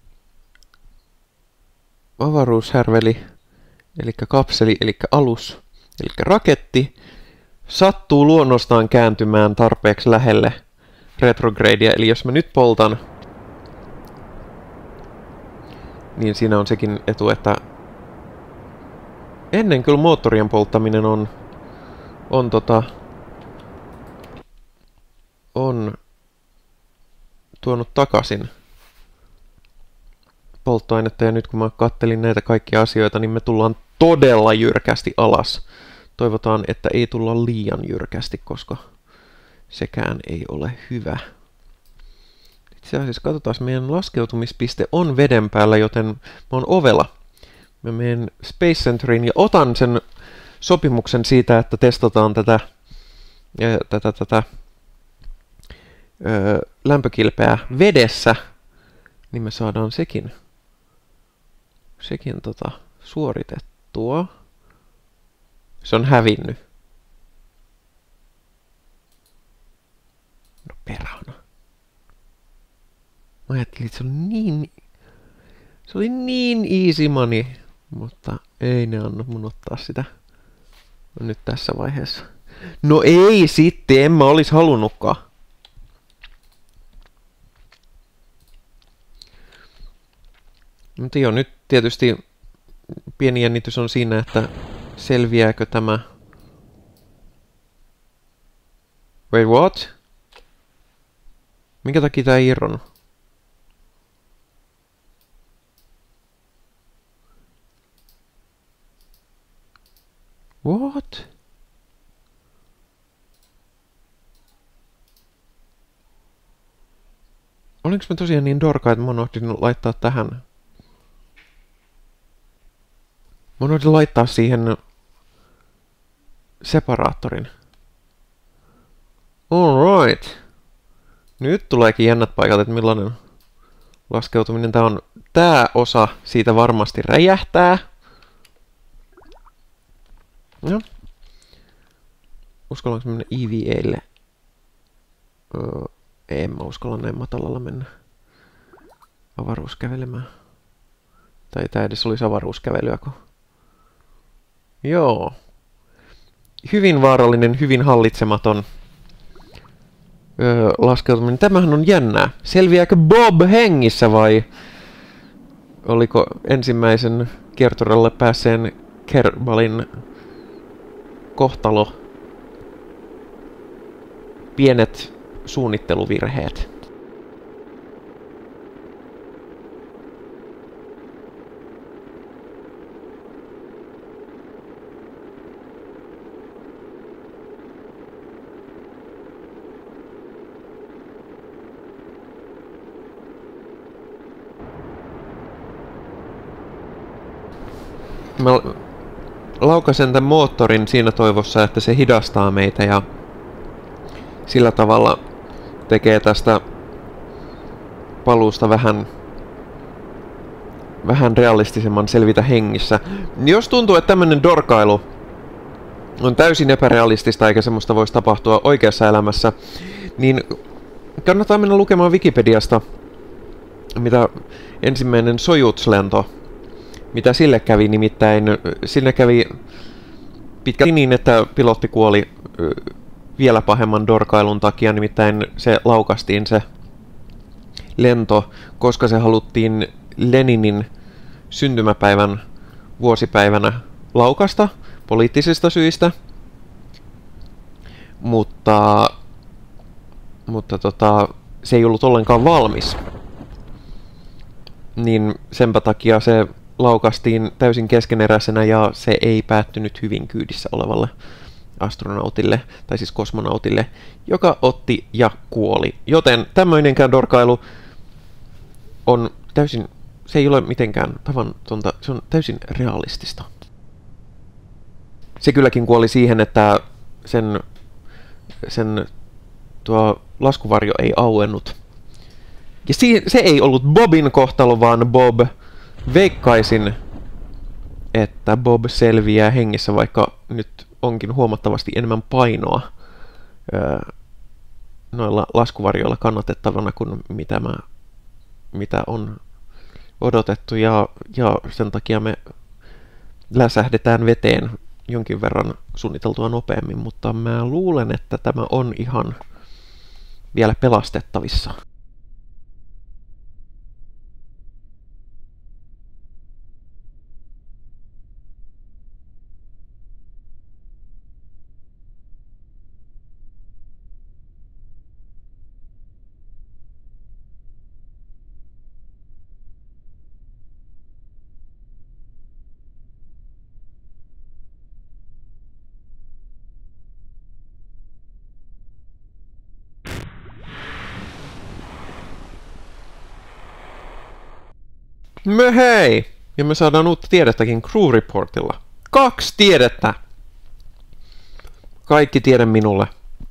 avaruushärveli, eli kapseli, eli alus, eli raketti, sattuu luonnostaan kääntymään tarpeeksi lähelle retrogradia, eli jos mä nyt poltan, niin siinä on sekin etu, että ennen kyllä moottorien polttaminen on tuonut takaisin polttoainetta, ja nyt kun mä kattelin näitä kaikkia asioita, niin me tullaan todella jyrkästi alas. Toivotaan, että ei tulla liian jyrkästi, koska sekään ei ole hyvä. Itse asiassa katsotaan, meidän laskeutumispiste on veden päällä, joten mä oon ovela. Mä menen Space Centeriin ja otan sen sopimuksen siitä, että testataan tätä lämpökilpeä vedessä, niin me saadaan sekin suoritettua. Se on hävinnyt. No perhana. Mä ajattelin, että se oli niin easy money, mutta ei ne anna mun ottaa sitä nyt tässä vaiheessa. No ei sitten, en mä olis halunnutkaan. Mutta joo, nyt tietysti pieni jännitys on siinä, että selviääkö tämä... Wait, what? Minkä takia tää ei irronnut? What? Olinko mä tosiaan niin dorka, että mä unohdin laittaa tähän? Mä unohdin laittaa siihen separaattorin. Alright. Nyt tuleekin jännät paikat, että millainen laskeutuminen tää on. Tää osa siitä varmasti räjähtää. No. Uskallanko mennä EVAlle? En mä uskalla näin matalalla mennä avaruuskävelemään. Tai tää edes olisi avaruuskävelyä, kun... Joo. Hyvin vaarallinen, hyvin hallitsematon laskeutuminen. Tämähän on jännää. Selviääkö Bob hengissä vai oliko ensimmäisen kiertoralle päässeen Kerbalin kohtalo pienet suunnitteluvirheet? Mä laukasen tämän moottorin siinä toivossa, että se hidastaa meitä ja sillä tavalla tekee tästä paluusta vähän realistisemman selvitä hengissä. Jos tuntuu, että tämmönen dorkailu on täysin epärealistista eikä semmoista voisi tapahtua oikeassa elämässä, niin kannattaa mennä lukemaan Wikipediasta, mitä ensimmäinen Sojuz-lento, mitä sille kävi, nimittäin sinne kävi pitkälti niin, että pilotti kuoli vielä pahemman dorkailun takia, nimittäin se laukastiin se lento, koska se haluttiin Leninin syntymäpäivän vuosipäivänä laukasta poliittisista syistä, mutta se ei ollut ollenkaan valmis. Niin senpä takia se laukastiin täysin keskeneräisenä ja se ei päättynyt hyvin kyydissä olevalle astronautille, tai siis kosmonautille, joka otti ja kuoli. Joten tämmöinenkään dorkailu on täysin, se ei ole mitenkään tavatonta, se on täysin realistista. Se kylläkin kuoli siihen, että sen tuo laskuvarjo ei auennut. Ja se ei ollut Bobin kohtalo, vaan Bob, veikkaisin, että Bob selviää hengissä, vaikka nyt onkin huomattavasti enemmän painoa noilla laskuvarjoilla kannatettavana kuin mitä on odotettu, ja sen takia me läsähdetään veteen jonkin verran suunniteltua nopeammin, mutta mä luulen, että tämä on ihan vielä pelastettavissa. Hei! Ja me saadaan uutta tiedettäkin Crew Reportilla. 2 tiedettä! Kaikki tiede minulle.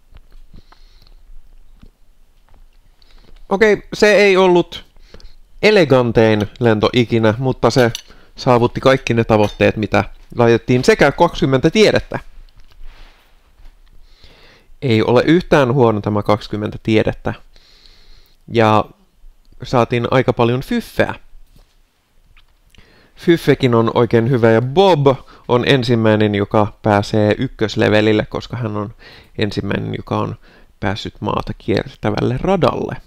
Okei, se ei ollut elegantein lento ikinä, mutta se saavutti kaikki ne tavoitteet, mitä laitettiin, sekä 20 tiedettä. Ei ole yhtään huono tämä 20 tiedettä. Ja saatiin aika paljon fyffeä. Fyffekin on oikein hyvä ja Bob on ensimmäinen, joka pääsee ykköslevelille, koska hän on ensimmäinen, joka on päässyt maata kiertävälle radalle.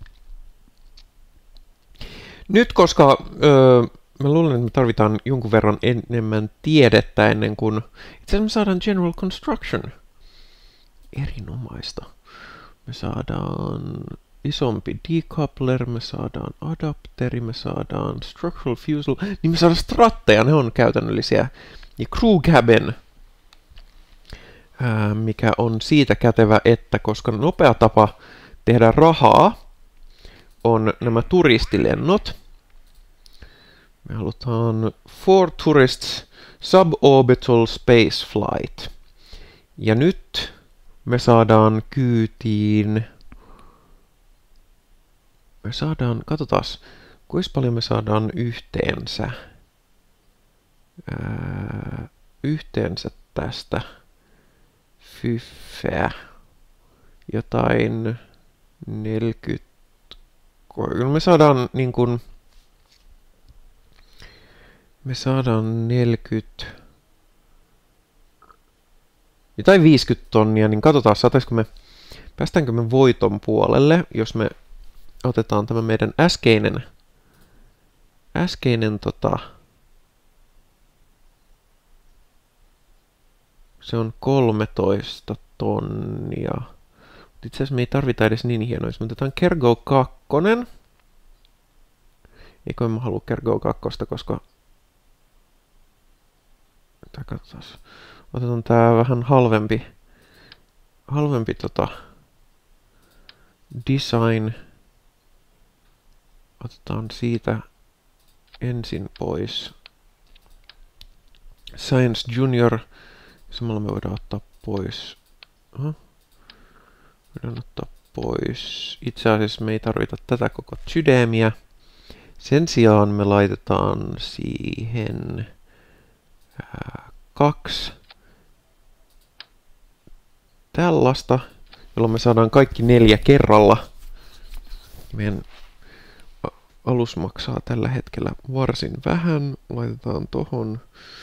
Nyt, koska mä luulen, että me tarvitaan jonkun verran enemmän tiedettä ennen kuin itse asiassa me saadaan General Construction. Erinomaista. Me saadaan isompi decoupler, me saadaan adapteri, me saadaan structural fusel, niin me saadaan stratteja, ne on käytännöllisiä. Ja crew cabin, mikä on siitä kätevä, että koska nopea tapa tehdä rahaa on nämä turistilennot. Me halutaan 4 tourists suborbital space flight. Ja nyt me saadaan kyytiin. Me saadaan, katsotaas, kuinka paljon me saadaan yhteensä. Yhteensä tästä fyffeä. Jotain 40. Me saadaan niin kuin. Me saadaan 40. Jotain 50 tonnia, niin katsotaan, päästäänkö me voiton puolelle, jos me otetaan tämä meidän äskeinen se on 13 tonnia. Itse asiassa me ei tarvita edes niin hienoa, jos me otetaan Kergo 2. Eikö mä halua Kergo 2, koska katsotaan. Otetaan tää vähän halvempi design. Otetaan siitä ensin pois Science Junior. Samalla me voidaan ottaa pois. Voidaan ottaa pois. Itse asiassa me ei tarvita tätä koko sydämiä. Sen sijaan me laitetaan siihen 2 tällaista, jolloin me saadaan kaikki 4 kerralla. Meidän alus maksaa tällä hetkellä varsin vähän. Laitetaan tohon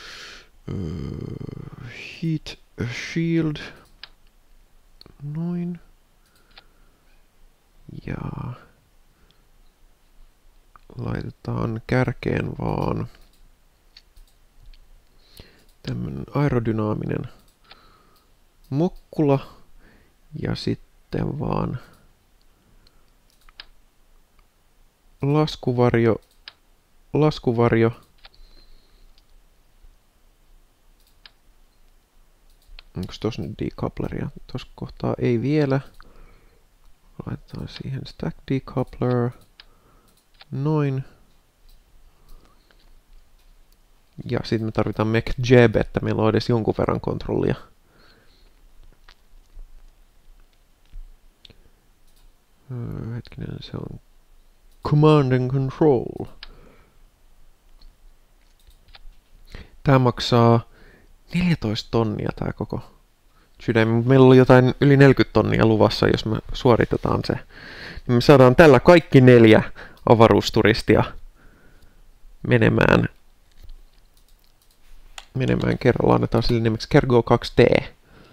heat shield. Noin. Ja laitetaan kärkeen vaan tämmönen aerodynaaminen mokkula ja sitten vaan laskuvarjo. Onko tossa nyt decoupleria? Tossa kohtaa ei vielä. Laitetaan siihen stack decoupler. Noin. Ja sitten me tarvitaan mech jeb, että meillä on edes jonkun verran kontrollia. Hetkinen, se on command and control. Tää maksaa 14 tonnia tää koko sydämi, mutta meillä oli jotain yli 40 tonnia luvassa, jos me suoritetaan se. Niin me saadaan tällä kaikki 4 avaruusturistia menemään kerrallaan. Annetaan sille nimeksi Kergo 2T.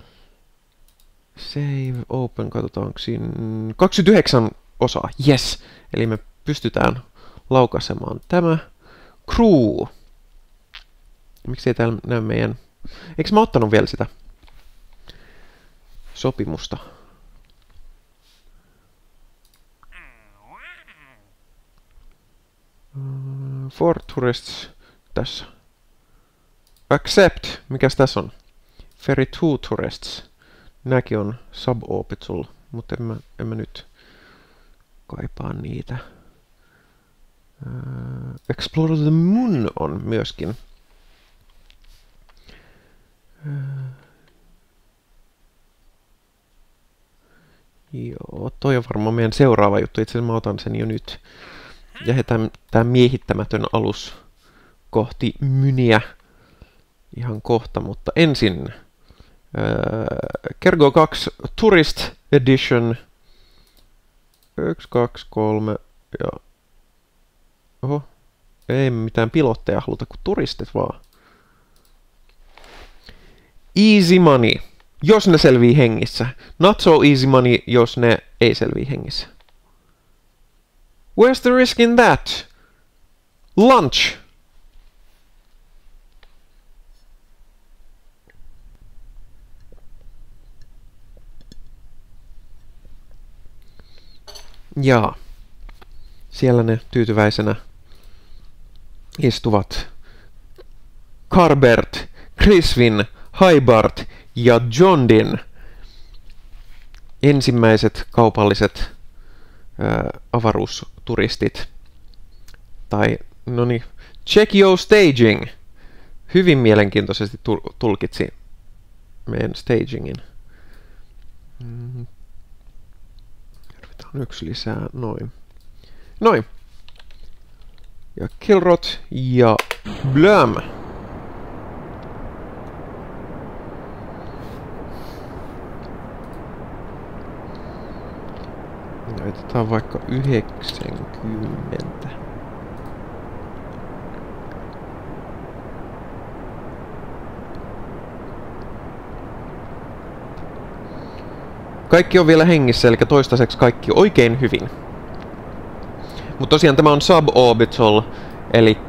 Save, open, katsotaanko siinä 29 osaa, yes! Eli me pystytään laukaisemaan tämä crew. Miksi ei täällä näy meidän. Eikö mä ottanut vielä sitä sopimusta? For tourists tässä. Accept. Mikäs tässä on? Ferry 2 tourists. Nämäkin on suborbital, mutta en mä nyt kaipaa niitä. Explore the Moon on myöskin. Joo, toi on varmaan meidän seuraava juttu. Itse asiassa mä otan sen jo nyt. Lähdetään tää miehittämätön alus kohti Myniä ihan kohta, mutta ensin Kergo 2 Tourist Edition 1, 2, 3 ja... Oho, ei mitään pilotteja haluta, kuin turistit vaan. Easy money, jos ne selvii hengissä. Not so easy money, jos ne ei selvii hengissä. Where's the risk in that? Lunch! Jaa. Siellä ne tyytyväisenä istuvat Carbert, Chrisvin, Hybart ja Jondin ensimmäiset kaupalliset avaruusturistit. Tai, no niin, check your staging. Hyvin mielenkiintoisesti tulkitsi meidän stagingin. Tarvitaan yksi lisää, noin. Noin. Ja Kilrot ja Blöm. Laitetaan vaikka 90. Kaikki on vielä hengissä, eli toistaiseksi kaikki oikein hyvin. Mutta tosiaan tämä on suborbital, eli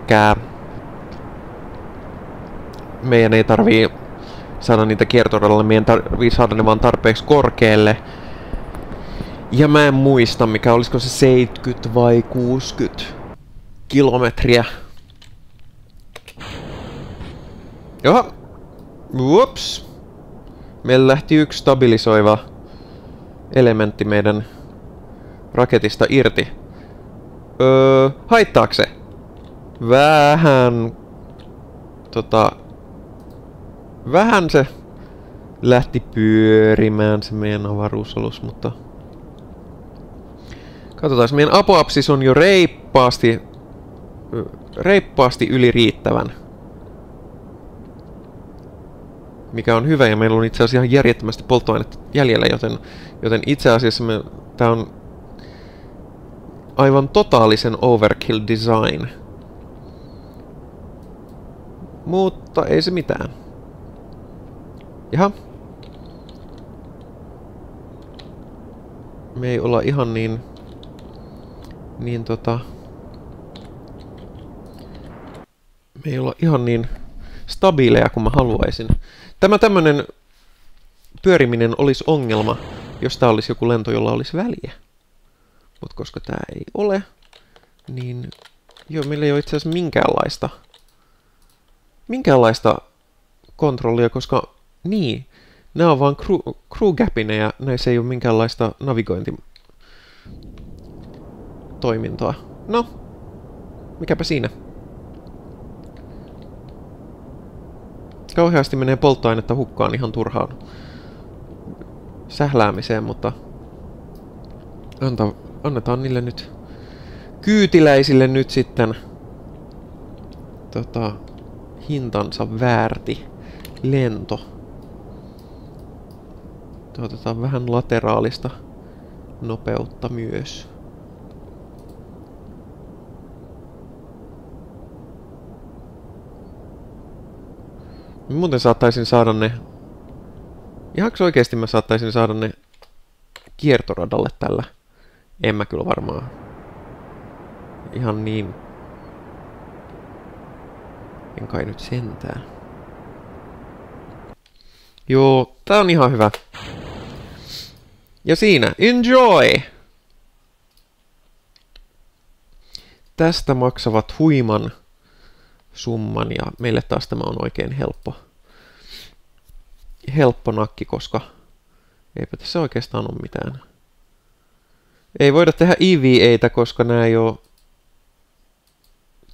meidän ei tarvii saada niitä kiertoradalle, meidän tarvii saada ne vaan tarpeeksi korkealle. Ja mä en muista, mikä olisiko se 70 vai 60 kilometriä. Jaha. Whoops. Meillä lähti yksi stabilisoiva elementti meidän raketista irti. Haittaako se? Vähän se lähti pyörimään se meidän avaruusalus, mutta... Katsotaan, meidän apoapsis on jo reippaasti yli riittävän. Mikä on hyvä, ja meillä on itse asiassa ihan järjettömästi polttoainetta jäljellä, joten itse asiassa tää on aivan totaalisen overkill design. Mutta ei se mitään. Jaha. Me ei olla ihan me ei olla ihan niin stabiileja kuin mä haluaisin. Tämä tämmönen pyöriminen olisi ongelma, jos tää olisi joku lento, jolla olisi väliä. Mutta koska tää ei ole, niin joo, meillä ei ole itse asiassa minkäänlaista kontrollia, koska niin, nämä on vaan crew gapinejä, näissä ei ole minkäänlaista navigointitoimintoa. No, mikäpä siinä. Kauheasti menee polttoainetta hukkaan ihan turhaan sähläämiseen, mutta annetaan niille nyt kyytiläisille nyt sitten hintansa väärti lento. Otetaan vähän lateraalista nopeutta myös. Muuten saattaisin saada ne... Ihanko oikeesti mä saattaisin saada ne kiertoradalle tällä? En mä kyllä varmaan. Ihan niin. En kai nyt sentään. Joo, tää on ihan hyvä. Ja siinä, enjoy! Tästä maksavat huiman summan ja meille taas tämä on oikein helppo nakki, koska eipä tässä oikeastaan ole mitään. Ei voida tehdä EVA:tä, koska nämä ei ole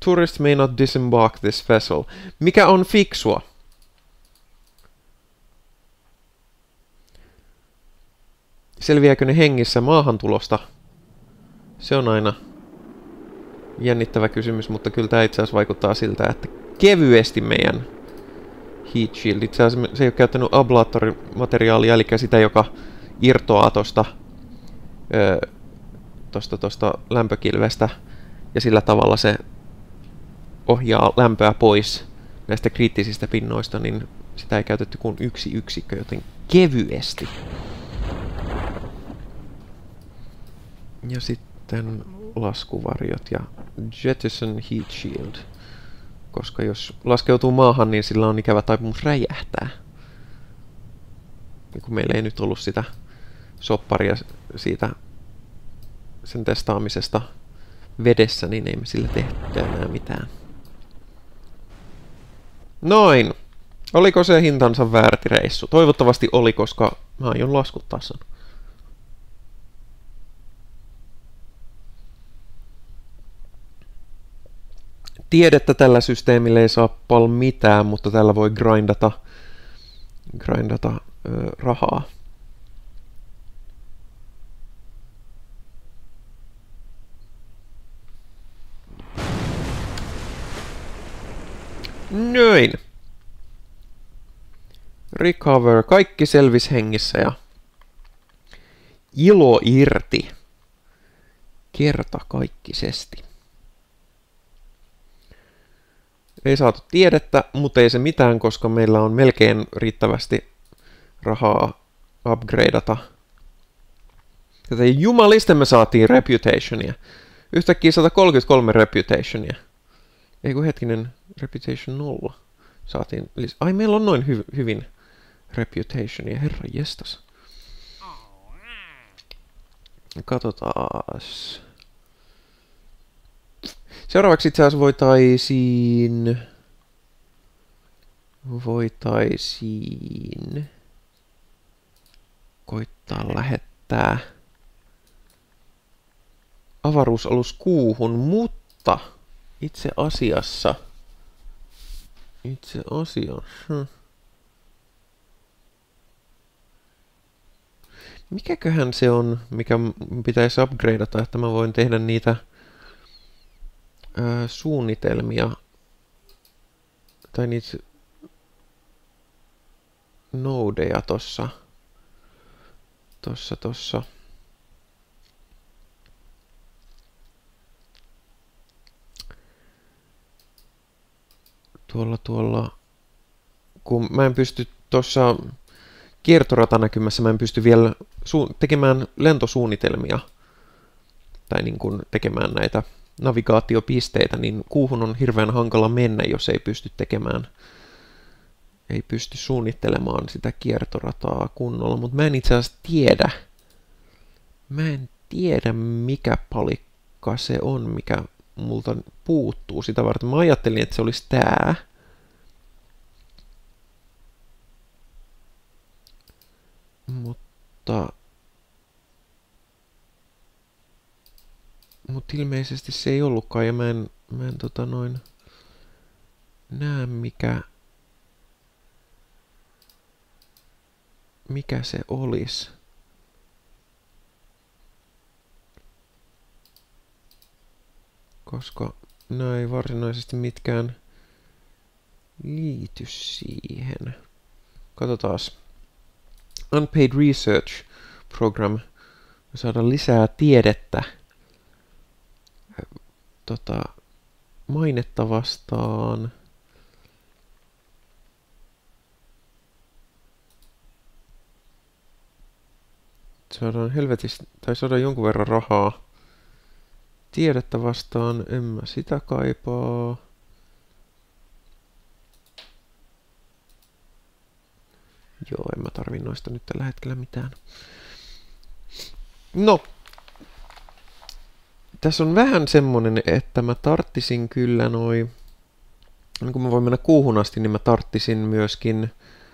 Tourists may not disembark this vessel. Mikä on fiksua? Selviääkö ne hengissä maahantulosta? Se on aina jännittävä kysymys, mutta kyllä tämä itse asiassa vaikuttaa siltä, että kevyesti meidän heat shield. Itse asiassa se ei ole käyttänyt ablaattorimateriaalia, eli sitä, joka irtoaa tosta lämpökilvestä, ja sillä tavalla se ohjaa lämpöä pois näistä kriittisistä pinnoista, niin sitä ei käytetty kuin yksi yksikkö, joten kevyesti. Ja sitten laskuvarjot ja jettison heat shield. Koska jos laskeutuu maahan, niin sillä on ikävä taipumus räjähtää. Ja kun meillä ei nyt ollut sitä sopparia siitä sen testaamisesta vedessä, niin ei me sillä tehty enää mitään. Noin. Oliko se hintansa väärti reissu? Toivottavasti oli, koska mä aion laskuttaa sen. Tiedettä tällä systeemillä ei saa paljon mitään, mutta tällä voi grindata rahaa. Noin. Recover. Kaikki selvisi hengissä ja ilo irti. Kertakaikkisesti. Ei saatu tiedettä, mutta ei se mitään, koska meillä on melkein riittävästi rahaa upgradeata. Joten jumalisten me saatiin reputationia. Yhtäkkiä 133 reputationia. Ei kun hetkinen, reputation 0 saatiin lisää. Ai, meillä on noin hyvin reputationia, herra jestas. Katsotaas. Seuraavaksi itse asiassa voitaisiin koittaa lähettää avaruusalus kuuhun, mutta itse asiassa mikäköhän se on, mikä pitäisi upgradeata, että mä voin tehdä niitä suunnitelmia tai niitä nodeja tossa. Tuolla, kun mä en pysty tuossa kiertoratanäkymässä, mä en pysty vielä tekemään lentosuunnitelmia tai niin kuin tekemään näitä navigaatiopisteitä, niin kuuhun on hirveän hankala mennä, jos ei pysty suunnittelemaan sitä kiertorataa kunnolla, mutta mä en itse asiassa tiedä mikä palikka se on, mikä multa puuttuu sitä varten. Mä ajattelin, että se olisi tää. Mutta ilmeisesti se ei ollutkaan, ja mä en näe mikä se olisi. Koska nämä ei varsinaisesti mitkään liity siihen. Katsotaas. Unpaid Research Program. Me saadaan lisää tiedettä mainetta vastaan. Saadaan jonkun verran rahaa. Tiedettä vastaan, en mä sitä kaipaa. Joo, en mä tarvii noista nyt tällä hetkellä mitään. No. Tässä on vähän semmonen, että mä tarttisin kyllä kun mä voin mennä kuuhun asti, niin mä tarttisin myöskin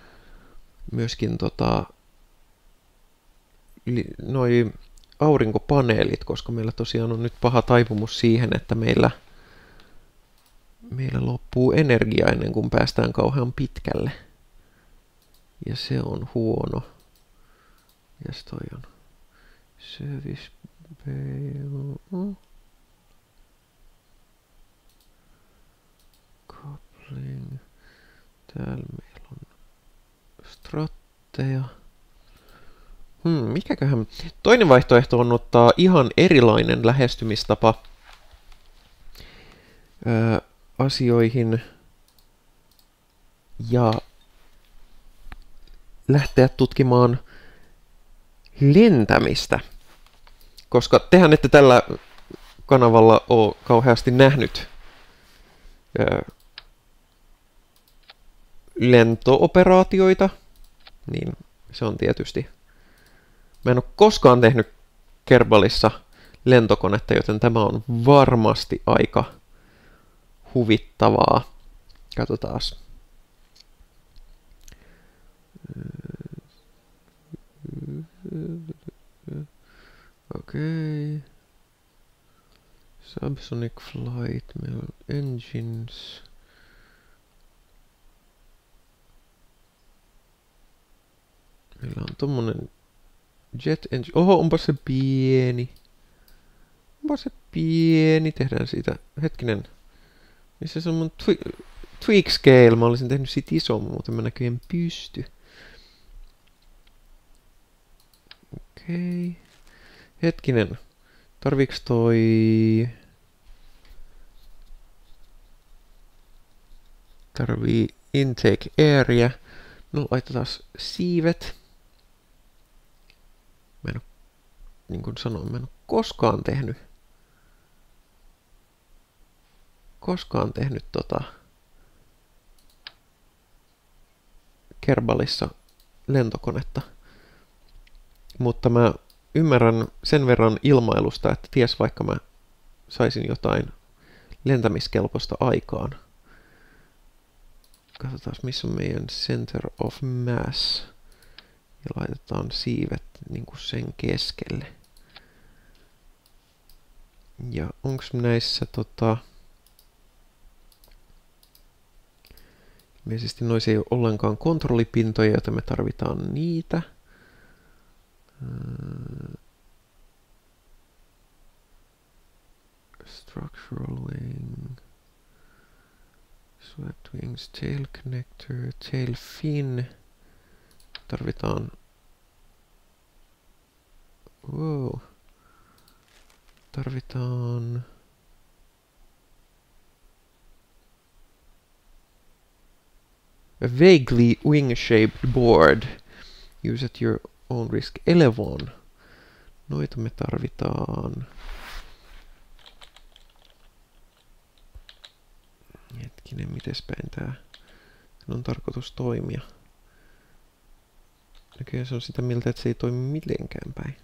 noi aurinkopaneelit, koska meillä tosiaan on nyt paha taipumus siihen, että meillä meillä loppuu energia ennen kuin päästään kauhean pitkälle. Ja se on huono. Ja toi on service bay. Coupling. Täällä meillä on stratteja. Mikäköhän? Toinen vaihtoehto on ottaa ihan erilainen lähestymistapa asioihin ja lähteä tutkimaan lentämistä. Koska tehän ette tällä kanavalla ole kauheasti nähnyt lentooperaatioita, niin se on tietysti. Mä en ole koskaan tehnyt Kerbalissa lentokonetta, joten tämä on varmasti aika huvittavaa. Katsotaas. Okei. Subsonic flight, meillä on engines. Meillä on tommonen jet engine. Oho, onpa se pieni. Onpa se pieni. Tehdään siitä, hetkinen. Missä se on mun tweak scale? Mä olisin tehnyt siitä isomman, mutta mä näköjään pysty. Okei. Hetkinen. Tarviiks toi... Tarvii intake area. No laitetaan siivet. Mä en oo, niin kuin sanoin, mä en oo koskaan tehnyt Kerbalissa lentokonetta. Mutta mä ymmärrän sen verran ilmailusta, että ties vaikka mä saisin jotain lentämiskelpoista aikaan. Katsotaan, missä on meidän center of mass. Ja laitetaan siivet niin kuin sen keskelle. Ja onks näissä ilmeisesti noissa ei ole ollenkaan kontrollipintoja, joten me tarvitaan niitä. Structural wing. Swept wings, tail connector, tail fin. Tarvitaan... Wow. Tarvitaan... A vaguely wing-shaped board. Use at your own risk. Elevon. Noita me tarvitaan. Hetkinen, mites päin tää on tarkoitus toimia. Näköjään se on sitä mieltä, että se ei toimi mitenkään päin.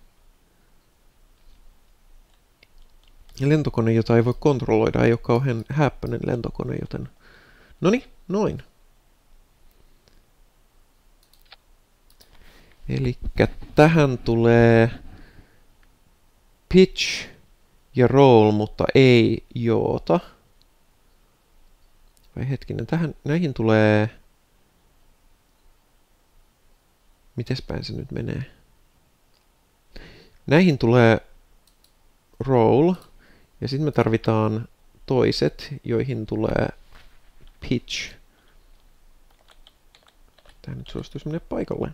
Ja lentokone, jota ei voi kontrolloida, ei ole kauhean häppöinen lentokone, joten... Noniin, noin. Elikkä tähän tulee pitch ja roll, mutta ei joota. Vai hetkinen, näihin tulee... Mites päin se nyt menee? Näihin tulee roll, ja sitten me tarvitaan toiset, joihin tulee pitch. Tää nyt suostuisi mennä paikalle.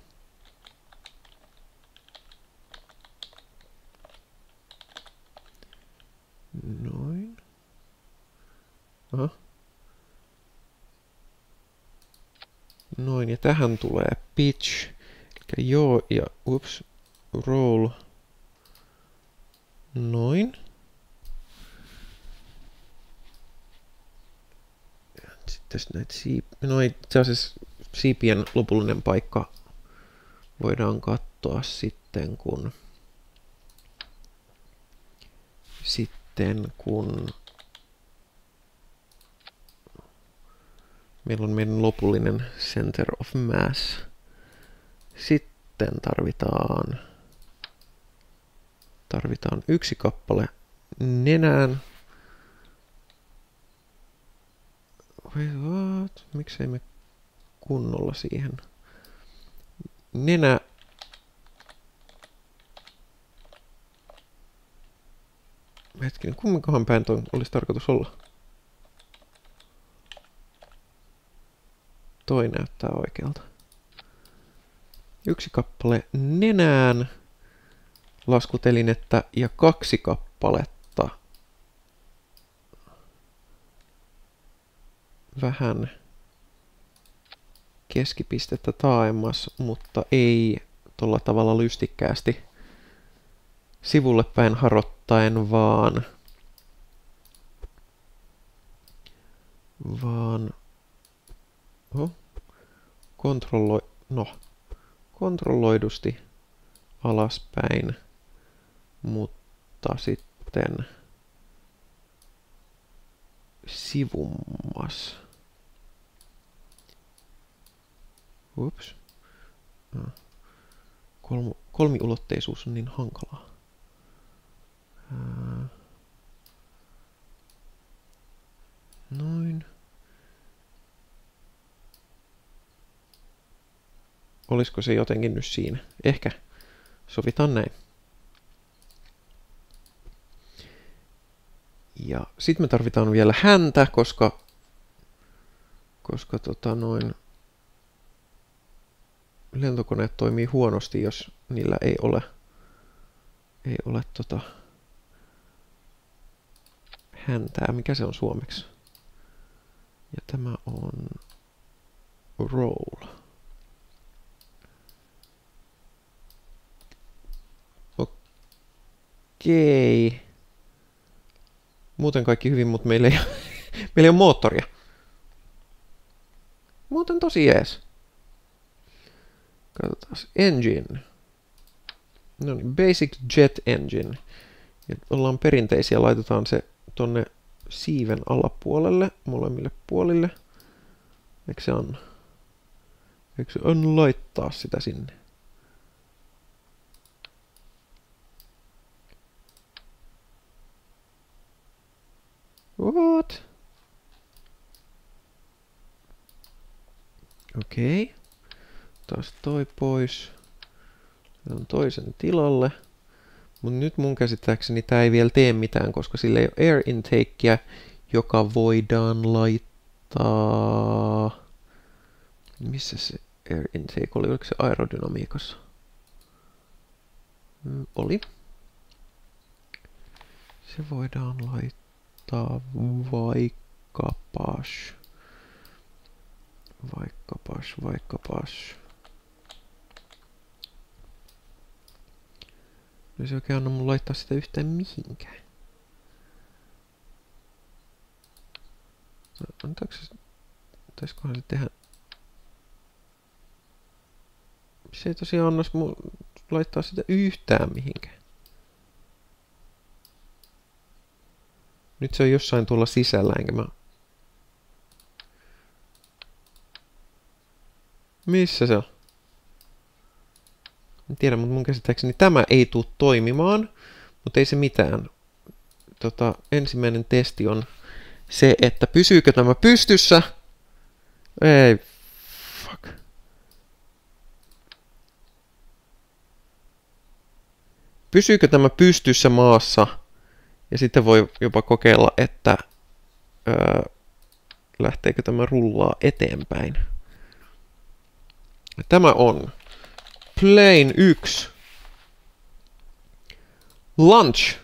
Noin. Aha. Noin, ja tähän tulee pitch. Eli joo, ja ups, roll. Noin. Sitten näitä no itse asiassa siipien lopullinen paikka voidaan katsoa sitten, kun meillä on meidän lopullinen center of mass. Sitten tarvitaan yksi kappale nenään. Miksei me kunnolla siihen? Nenä. Hetkinen, kumminkohan päin toi olisi tarkoitus olla? Toi näyttää oikealta. 1 kappale nenään laskutelinettä ja 2 kappaletta vähän keskipistettä taaemmas, mutta ei tolla tavalla lystikkäästi sivulle päin harottaen, vaan kontrolloidusti alaspäin, mutta sitten sivummas. Ups. Kolmiulotteisuus on niin hankalaa. Noin. Olisiko se jotenkin nyt siinä? Ehkä. Sovitaan näin. Ja sitten me tarvitaan vielä häntä, koska lentokoneet toimii huonosti, jos niillä ei ole häntää. Mikä se on suomeksi? Ja tämä on roll. Okei. Muuten kaikki hyvin, mutta meillä ei ole moottoria. Muuten tosi jees. Katsotaan. Engine. No niin, Basic Jet Engine. Ja ollaan perinteisiä, laitetaan se tonne siiven alapuolelle, molemmille puolille. Eikö se on laittaa sitä sinne? What? Okei. Taas toi pois. On toisen tilalle. Mutta nyt mun käsittääkseni tää ei vielä tee mitään, koska sillä ei ole air intakea, joka voidaan laittaa... Missä se air intake oli? Oliko se aerodynamiikassa? Oli. Se voidaan laittaa vaikkapas. No se oikein anna mun laittaa sitä yhtään mihinkään. No, antaako se... Taiskohan se tehdä... Se ei tosiaan anna mun laittaa sitä yhtään mihinkään. Nyt se on jossain tuolla sisällä, enkä mä... Missä se on? En tiedä, mutta mun käsittääkseni tämä ei tule toimimaan, mutta ei se mitään. Ensimmäinen testi on se, että pysyykö tämä pystyssä. Ei, fuck. Pysyykö tämä pystyssä maassa? Ja sitten voi jopa kokeilla, että lähteekö tämä rullaa eteenpäin. Tämä on Plane 1. Launch.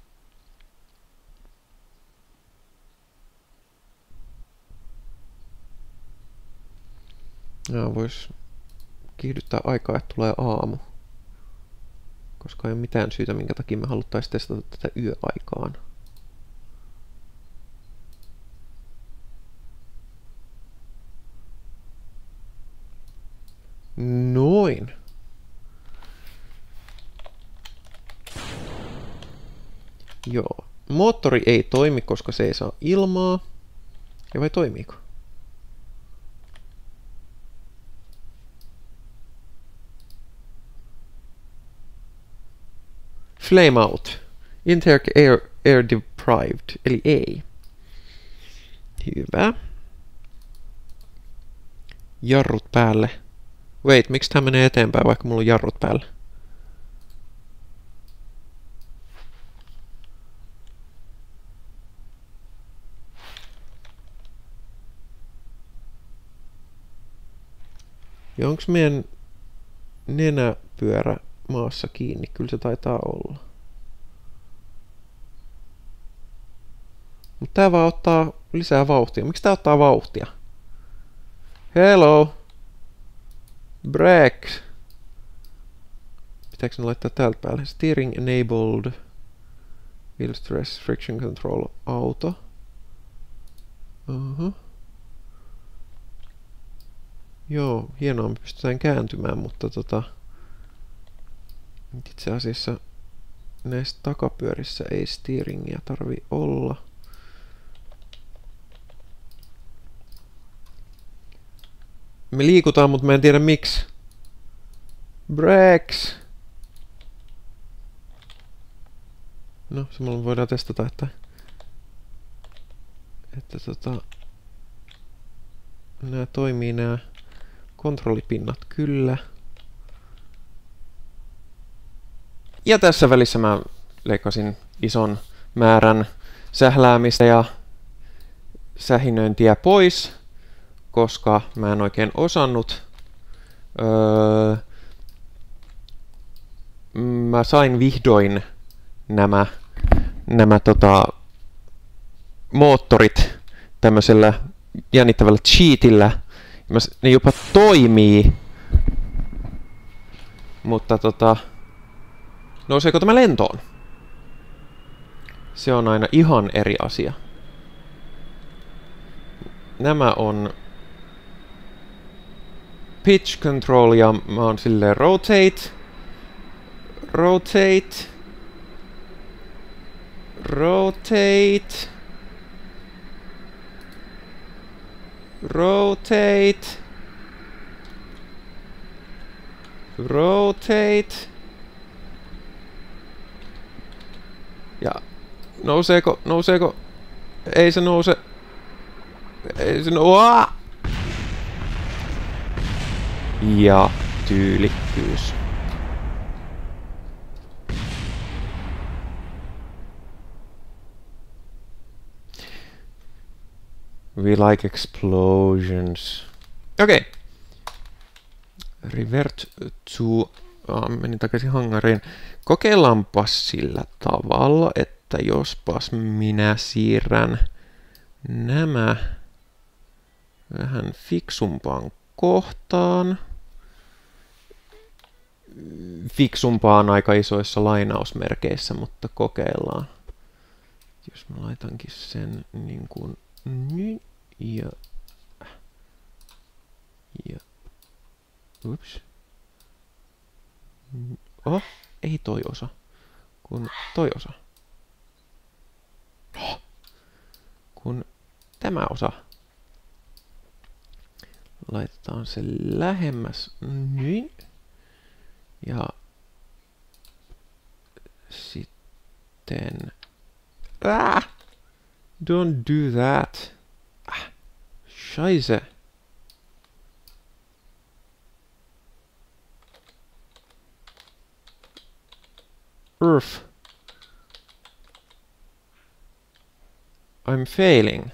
Vois kiihdyttää aikaa, että tulee aamu. Koska ei ole mitään syytä, minkä takia me haluttaisiin testata tätä yöaikaan. Noin. Joo. Moottori ei toimi, koska se ei saa ilmaa. Ja vai toimiiko? Flame out. Intake air deprived. Eli ei. Hyvä. jarrut päälle. Wait, miksi tää menee eteenpäin, vaikka mulla on jarrut päällä? Ja onks meidän nenäpyörä maassa kiinni? Kyllä se taitaa olla. Mutta tää vaan ottaa lisää vauhtia. Miksi tää ottaa vauhtia? Hello! Brakes! Pitääkö ne laittaa täältä päälle? Steering enabled. Wheel stress, friction control, auto. Joo, hienoa, me pystytään kääntymään, mutta itse asiassa näissä takapyörissä ei steeringia tarvi olla. Me liikutaan, mutta mä en tiedä miksi. Brakes! No, samalla voidaan testata, että nämä toimii nämä kontrollipinnat kyllä. Ja tässä välissä mä leikkasin ison määrän sähläämistä ja sähinöintiä pois, koska mä en oikein osannut. Mä sain vihdoin nämä moottorit tämmöisellä jännittävällä cheatillä. Ne jopa toimii. Mutta nouseeko tämä lentoon? Se on aina ihan eri asia. Nämä on pitch control ja mä oon silleen rotate. Ja nouseeko? Ei se nouse. Ja tyylikkyys. We like explosions. Okei. Okay. Revert to... menin takaisin hangariin. Kokeillaanpas sillä tavalla, että jospas minä siirrän nämä vähän fiksumpaan kohtaan. Fiksumpaan aika isoissa lainausmerkeissä, mutta kokeillaan. Jos mä laitankin sen niin kuin nyt ja ups. Oh, ei toi osa, kun toi osa. Oh, kun tämä osa. Laitetaan se lähemmäs niin. Ja sitten don't do that. Scheisse. Earth. I'm failing.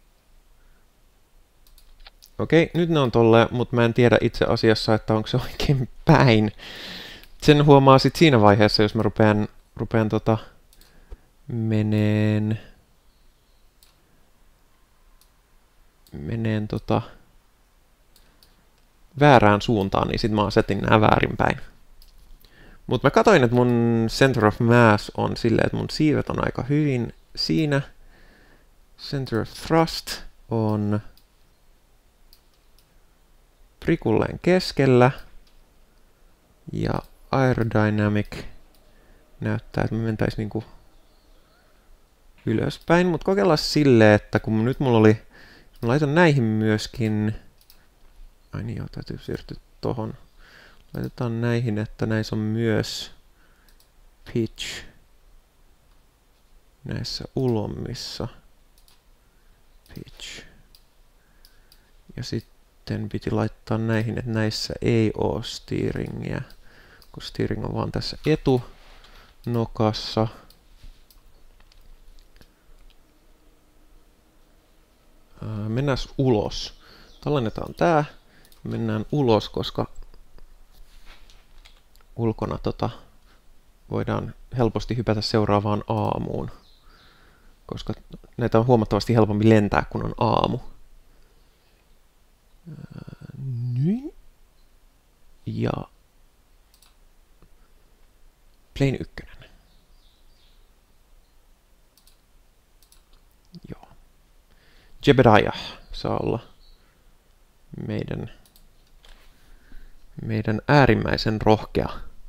Okei, nyt ne on tolleen, mutta mä en tiedä itse asiassa, että onko se oikein päin. Sen huomaa sit siinä vaiheessa, jos mä rupean meneen väärään suuntaan, niin sit mä asetin nää väärinpäin. Mut mä katoin, että mun center of mass on silleen, että mun siivet on aika hyvin siinä. Center of thrust on prikulleen keskellä. Ja aerodynamic näyttää, että me mentäis niinku ylöspäin. Mut kokeillaan silleen, että kun nyt mulla oli... Mä laitan näihin myöskin... Ai niin joo, täytyy siirtyä tohon. Laitetaan näihin, että näissä on myös pitch näissä ulommissa. Pitch. Ja sitten Sitten piti laittaa näihin, että näissä ei oo steeringiä, kun steering on vaan tässä etunokassa. Mennään ulos. Tallennetaan tää. Mennään ulos, koska ulkona voidaan helposti hypätä seuraavaan aamuun. Koska näitä on huomattavasti helpompi lentää, kun on aamu. Niin. Ja Plane 1. Joo. Jebediah saa olla meidän äärimmäisen rohkea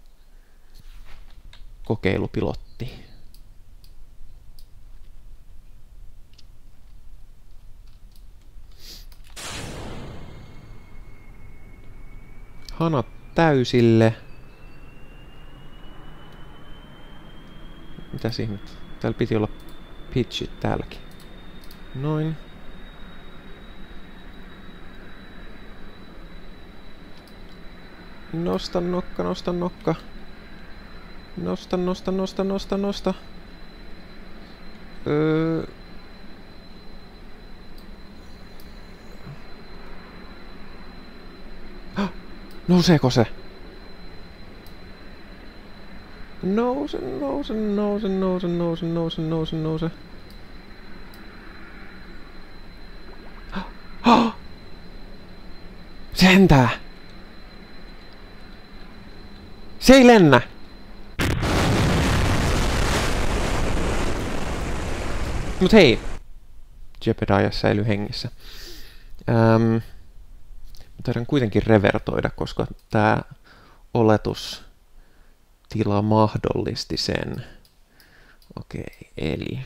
kokeilupilotti. Hanat täysille. Mitäs ihmettä? Täällä piti olla pitchit täälläkin. Noin. Nosta nokka, nosta nokka. Nosta, nosta, nosta, nosta, nosta. Nouseeko se? Nouse, nouse, nouse, nouse, nouse, nouse, nouse, nouse. Se lentää! Se ei lennä! Mut hei! Jebediah säilyy hengissä. Taidan kuitenkin revertoida, koska tää oletustila mahdollisti sen. Okei, eli...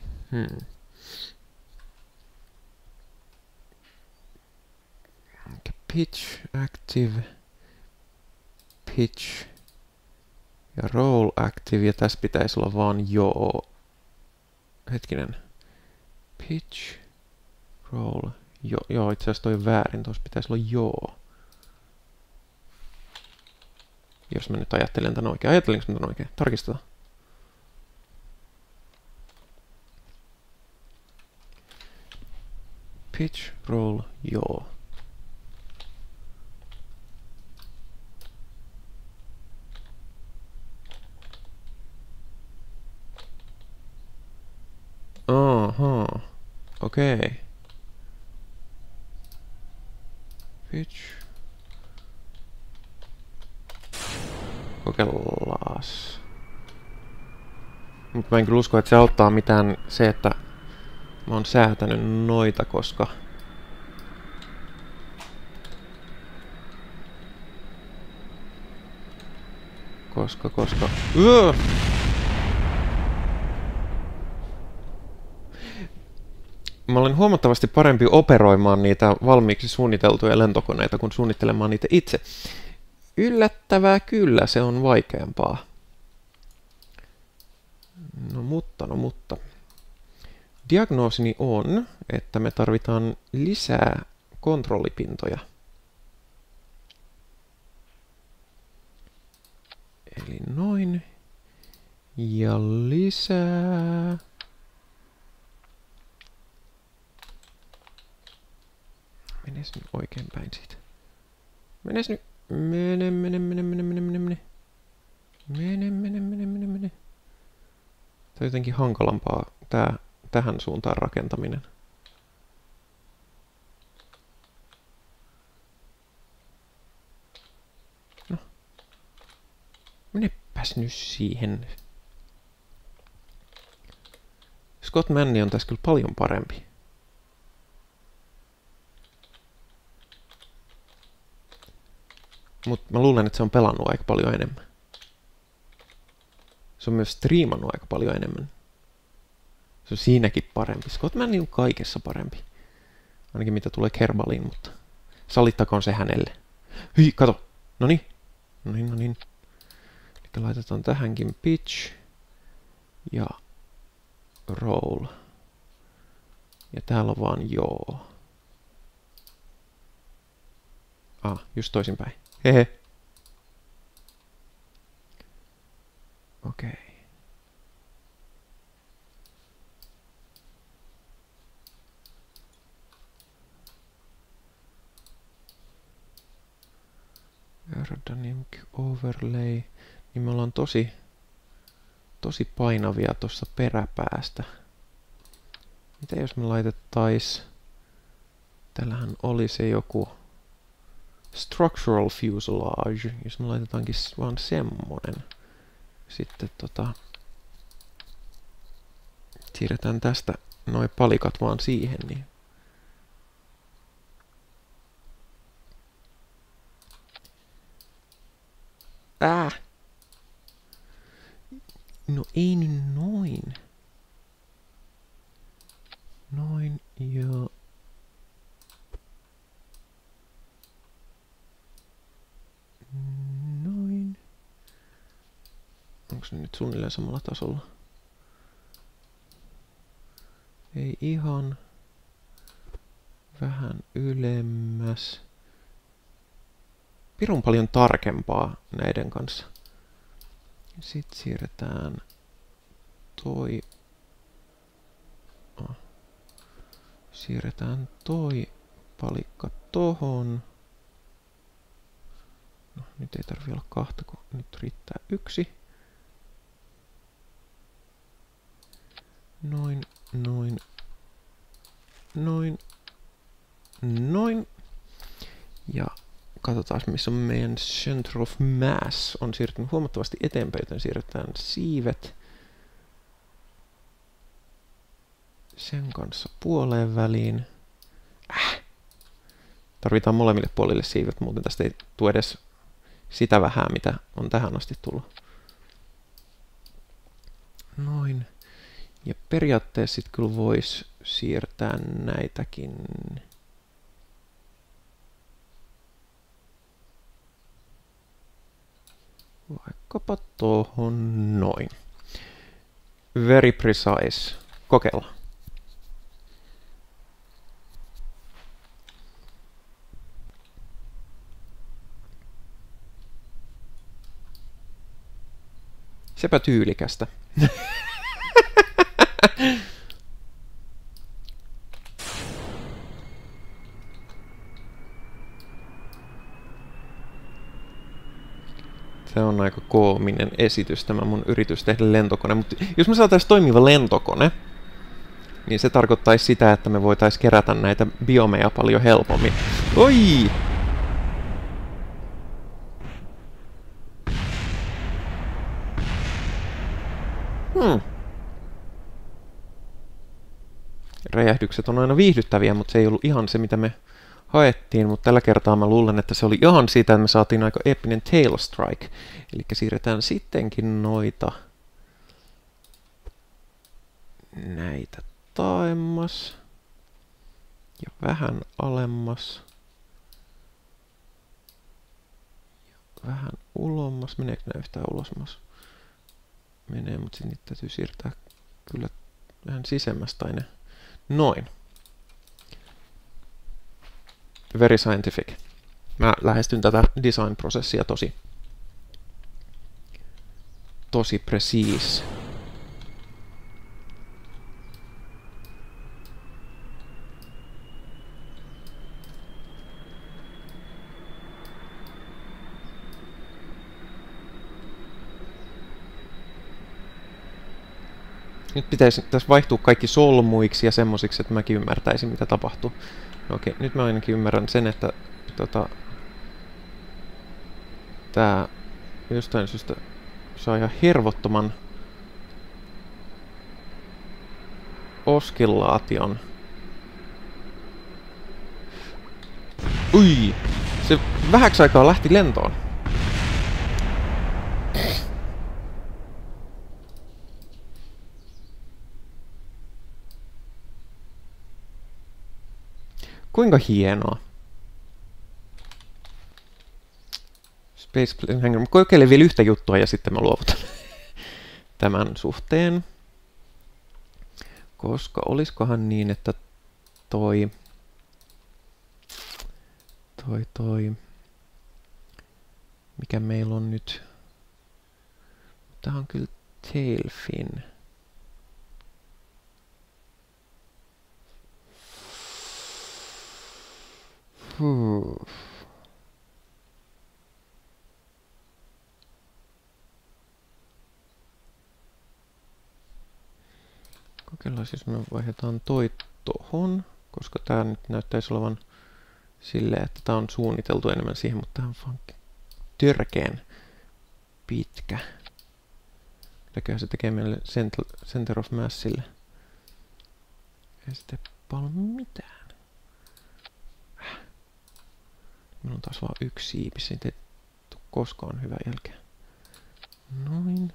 Pitch, active, pitch ja roll active, ja tässä pitäisi olla vaan joo. Hetkinen. Pitch, roll, joo, itse asiassa toi on väärin, tuossa pitäisi olla joo. Jos mä nyt ajattelen tän oikein. Ajattelinko mä tän oikein? Tarkistetaan. Pitch, roll, joo. Aha. Okei. Pitch. Kokeillaas. Mutta mä en kyllä usko, että se auttaa mitään se, että mä oon säätänyt noita, koska... Mä olen huomattavasti parempi operoimaan niitä valmiiksi suunniteltuja lentokoneita, kuin suunnittelemaan niitä itse. Yllättävää kyllä, se on vaikeampaa. No mutta. Diagnoosini on, että me tarvitaan lisää kontrollipintoja. Eli noin. Ja lisää... Menes nyt oikein päin siitä. Menes nyt. Mene. Tämä on jotenkin hankalampaa tähän suuntaan rakentaminen. No. Menepäs nyt siihen. Scott Manni on tässä kyllä paljon parempi. Mutta mä luulen, että se on pelannut aika paljon enemmän. Se on myös striimannut aika paljon enemmän. Se on siinäkin parempi. Scott Manni on kaikessa parempi. Ainakin mitä tulee Kerbaliin, mutta sallittakoon se hänelle. Hyi, kato! Noniin. Eli laitetaan tähänkin pitch. Ja roll. Ja täällä on vaan joo. Just toisinpäin. Hehe. Okei. Aerodynamic overlay. Niin me ollaan tosi painavia tuossa peräpäästä. Mitä jos me laitettais... Tällähän oli se joku structural fuselage, jos me laitetaankin vaan semmonen. Sitten siirretään tästä noi palikat vaan siihen, niin no ei nyt noin. Noin ja... Noin. Onko se nyt suunnilleen samalla tasolla? Ei ihan. Vähän ylemmäs. Pirun paljon tarkempaa näiden kanssa. Sitten siirretään toi palikka tohon. No, nyt ei tarvi olla kahta, kun nyt riittää yksi. Noin. Ja katsotaan, missä on meidän center of mass. On siirtynyt huomattavasti eteenpäin, joten siirretään siivet sen kanssa puoleen väliin. Tarvitaan molemmille puolille siivet, muuten tästä ei tule edes sitä vähän, mitä on tähän asti tullut. Noin. Ja periaatteessa sitten kyllä voisi siirtää näitäkin. Vaikkapa tohon noin. Very precise. Kokeillaan. Sepä tyylikästä. Se on aika koominen esitys, tämä mun yritys tehdä lentokone. Mutta jos me saataisiin toimiva lentokone, niin se tarkoittaisi sitä, että me voitaisiin kerätä näitä biomeja paljon helpommin. Oi! Räjähdykset on aina viihdyttäviä, mutta se ei ollut ihan se, mitä me haettiin, mutta tällä kertaa mä luulen, että se oli ihan siitä, että me saatiin aika epinen tail strike. Eli siirretään sittenkin näitä taemmas ja vähän alemmas ja vähän ulommas. Meneekö nää yhtään ulosmas? Menee, mutta sinne täytyy siirtää kyllä vähän sisemmästä aina. Noin. Very scientific. Mä lähestyn tätä design-prosessia tosi precise. Nyt pitäisi tässä vaihtua kaikki solmuiksi ja semmosiksi, että mäkin ymmärtäisin, mitä tapahtuu. No okei, nyt mä ainakin ymmärrän sen, että tää jostain syystä saa ihan hervottoman oskillaation. Ui! Se vähäksi aikaa lähti lentoon. Kuinka hienoa. Space Plane Hangar. Mä kokeilen vielä yhtä juttua ja sitten mä luovutan tämän suhteen. Koska oliskohan niin, että toi mikä meillä on nyt. Tää on kyllä tail fin. Kokeillaan, jos me vaihdetaan toi tohon, koska tää nyt näyttäisi olevan silleen, että tää on suunniteltu enemmän siihen, mutta tää on vaan törkeen pitkä. Näköjään se tekee meille center of massille. Ei sitten paljon mitään. Meillä on taas vaan yksi siipi, se ei tule koskaan hyvää jälkeä. Noin.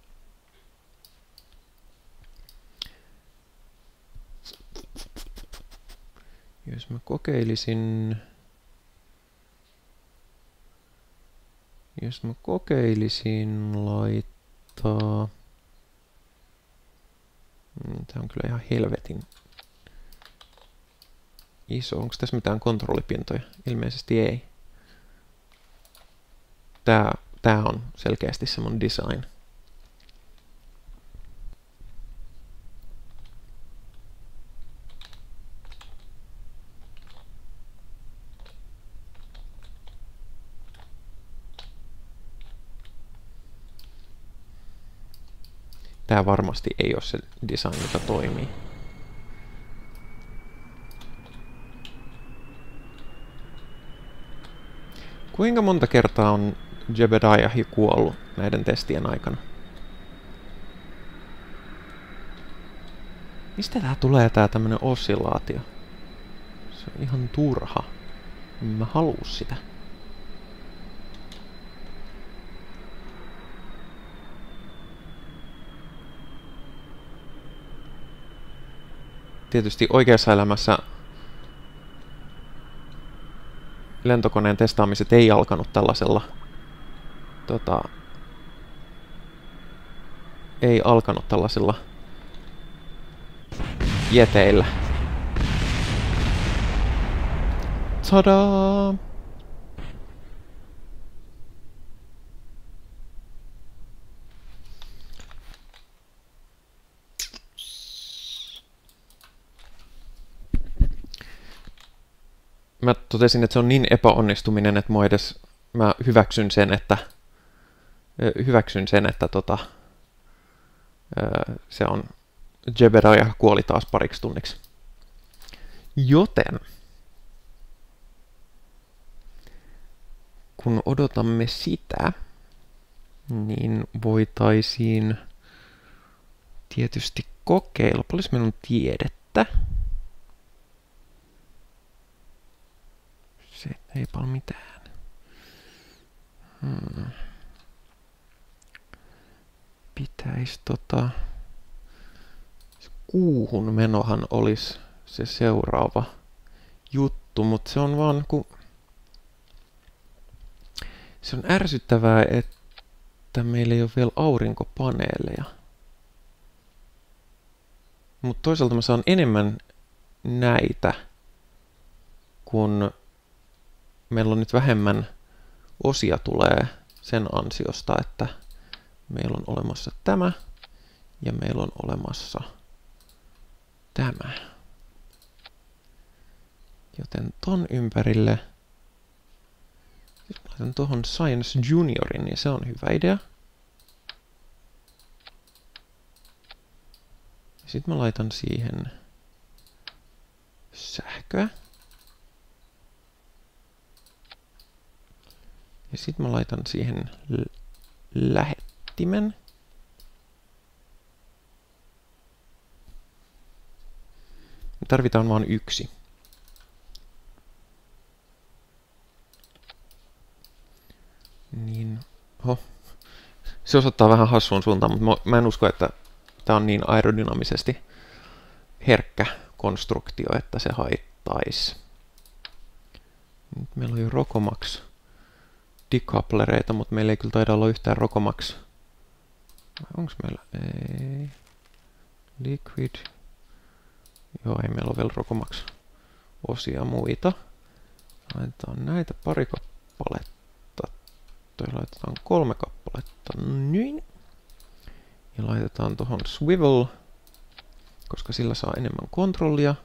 Jos mä kokeilisin... laittaa... Tää on kyllä ihan helvetin iso. Onko tässä mitään kontrollipintoja? Ilmeisesti ei. Tää on selkeästi se mun design. Tää varmasti ei ole se design, joka toimii. Kuinka monta kertaa on Jebediah kuollut näiden testien aikana? Mistä tää tulee tämmönen oscillaatio? Se on ihan turha. Mä haluu sitä. Tietysti oikeassa elämässä lentokoneen testaamiset ei alkanut tällaisella jeteillä. Tadaa! Mä totesin, että se on niin epäonnistuminen, että mä hyväksyn sen, että se on Jebediah kuoli taas pariksi tunniksi. Joten kun odotamme sitä, niin voitaisiin tietysti kokeilla. Paljon meillä on tiedettä? Se ei paljon mitään. Pitäis kuuhun menohan olisi se seuraava juttu, mutta se on vaan se on ärsyttävää, että meillä ei ole vielä aurinkopaneeleja. Mutta toisaalta mä saan enemmän näitä, kun meillä on nyt vähemmän osia tulee sen ansiosta, että meillä on olemassa tämä ja meillä on olemassa tämä. Joten ton ympärille, jos mä laitan tuohon Science Juniorin, niin se on hyvä idea. Sitten mä laitan siihen sähköä. Ja sitten mä laitan siihen lähettimen. Me tarvitaan vain yksi. Niin, se osoittaa vähän hassuun suuntaan, mutta mä en usko, että tää on niin aerodynaamisesti herkkä konstruktio, että se haittaisi. Nyt meillä on jo Rokomax decouplereita, mutta meillä ei kyllä taida olla yhtään Rokomax. Onks meillä? Ei. Liquid. Joo, ei meillä ole vielä Rokomax osia muita. Laitetaan näitä pari kappaletta lentoja laitetaan 3 kappaletta. Niin. Ja laitetaan tuohon swivel, koska sillä saa enemmän kontrollia.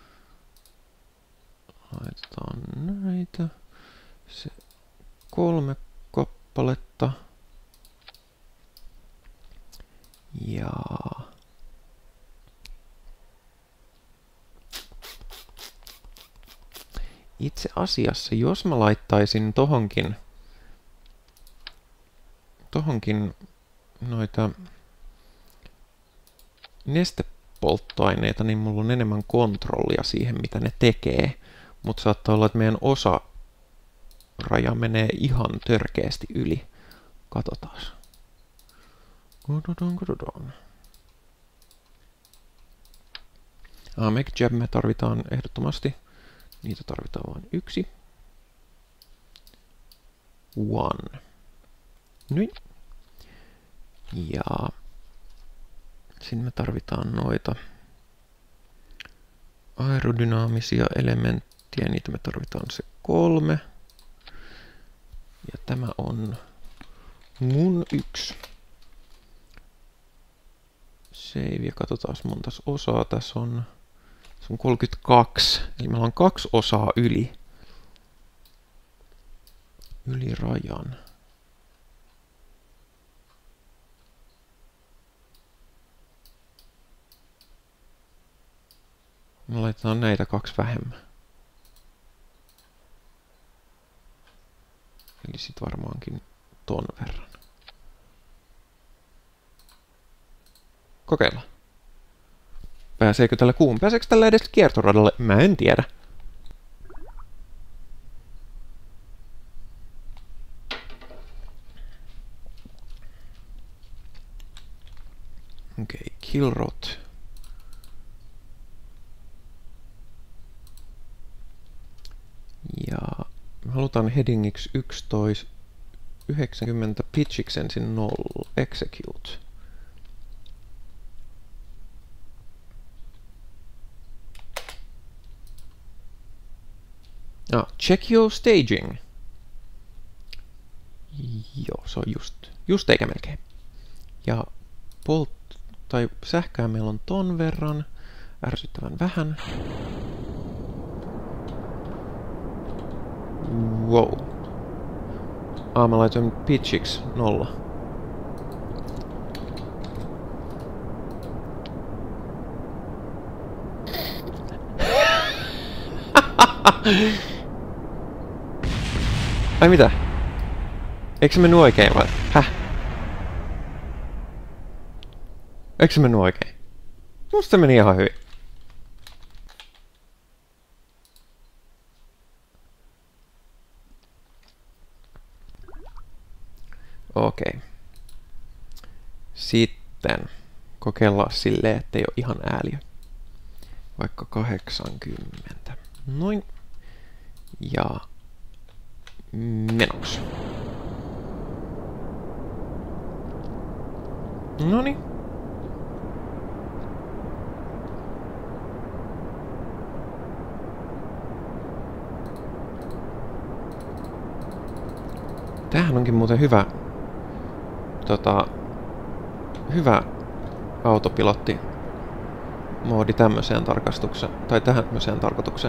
Laitetaan näitä. Se 3 kappaletta. Ja itse asiassa, jos mä laittaisin tohonkin noita nestepolttoaineita, niin mulla on enemmän kontrollia siihen, mitä ne tekee. Mutta saattaa olla, että meidän osaraja menee ihan törkeästi yli. Katsotaan. Make jab me tarvitaan ehdottomasti. Niitä tarvitaan vain 1. 1. Niin. Ja sitten me tarvitaan noita aerodynaamisia elementtiä. Niitä me tarvitaan se 3. Ja tämä on mun 1. Save ja katsotaan montas osaa tässä on. Se on 32. Eli meillä on 2 osaa yli rajan. Me laitetaan näitä 2 vähemmän. Eli sit varmaankin ton verran. Kokeillaan. Pääseekö tällä kuun? Pääseekö tällä edes kiertoradalle? Mä en tiedä. Okei, Killrot. Ja me halutaan headingiksi 11, 90, pitchiksi ensin 0, execute. Check your staging. Joo, se on just eikä melkein. Ja sähkää meillä on ton verran. Ärsyttävän vähän. Wow. Mä laitoin pitchiksi 0. Ai mitä? Eikö se mennyt oikein vai? Häh? Eikö se mennyt oikein? Musta se meni ihan hyvin. Okei. Sitten kokeillaan silleen, ettei ole ihan ääliö. Vaikka 80. Noin. Ja menoksi. Noniin. Tämähän onkin muuten hyvä hyvä autopilotti moodi tämmöiseen tarkastukseen tai tämmöiseen tarkoitukseen.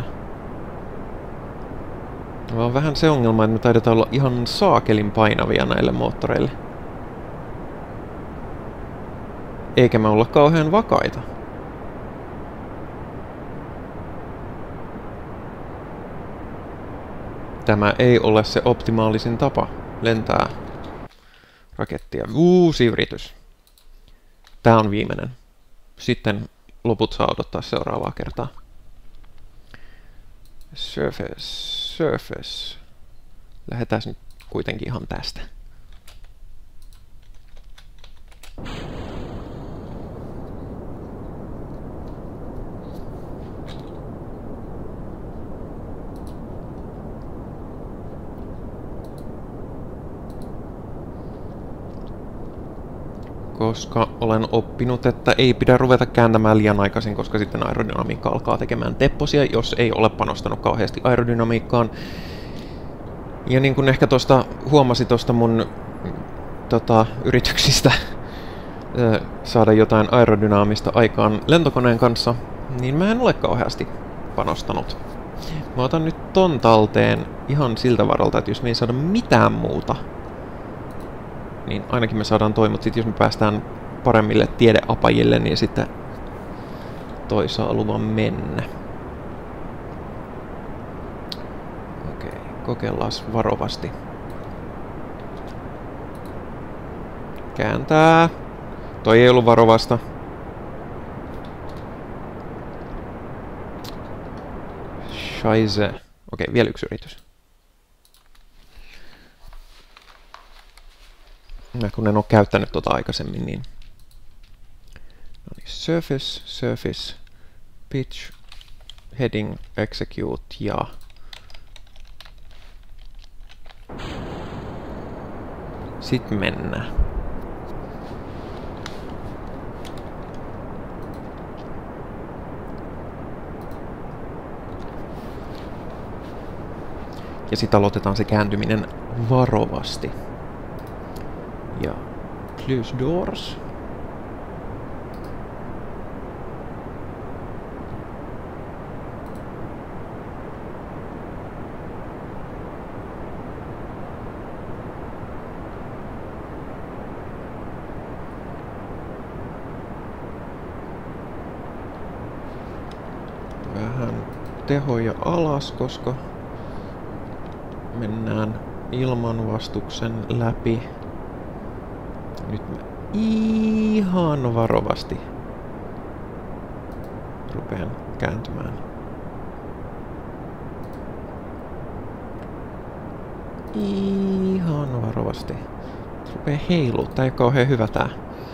On vähän se ongelma, että me taidetaan olla ihan saakelin painavia näille moottoreille. Eikä me olla kauhean vakaita. Tämä ei ole se optimaalisin tapa lentää rakettia. Uusi yritys. Tää on viimeinen. Sitten loput saa odottaa seuraavaa kertaa. Surface. Lähdetään nyt kuitenkin ihan tästä. Koska olen oppinut, että ei pidä ruveta kääntämään liian aikaisin, koska sitten aerodynamiikka alkaa tekemään tepposia, jos ei ole panostanut kauheasti aerodynamiikkaan. Ja niin kuin ehkä huomasi tuosta mun yrityksistä saada jotain aerodynaamista aikaan lentokoneen kanssa, niin mä en ole kauheasti panostanut. Mä otan nyt ton talteen ihan siltä varalta, että jos me ei saada mitään muuta, niin ainakin me saadaan toi, mutta sit jos me päästään paremmille tiedeapajille, niin sitten toi saa luvan mennä. Okei, kokeillaan varovasti. Kääntää. Toi ei ollut varovasta. Scheisse. Okei, vielä yksi yritys. Mä kun en oo käyttänyt tota aikaisemmin, niin... No niin, surface, surface, pitch, heading, execute ja... Sitten mennään. Ja sitten aloitetaan se kääntyminen varovasti. Ja close doors. Vähän tehoja alas, koska mennään ilmanvastuksen läpi. Nyt mä ihan varovasti rupean kääntymään. Ihan varovasti. Rupee heiluu. Tää ei oo kauhean hyvä tää.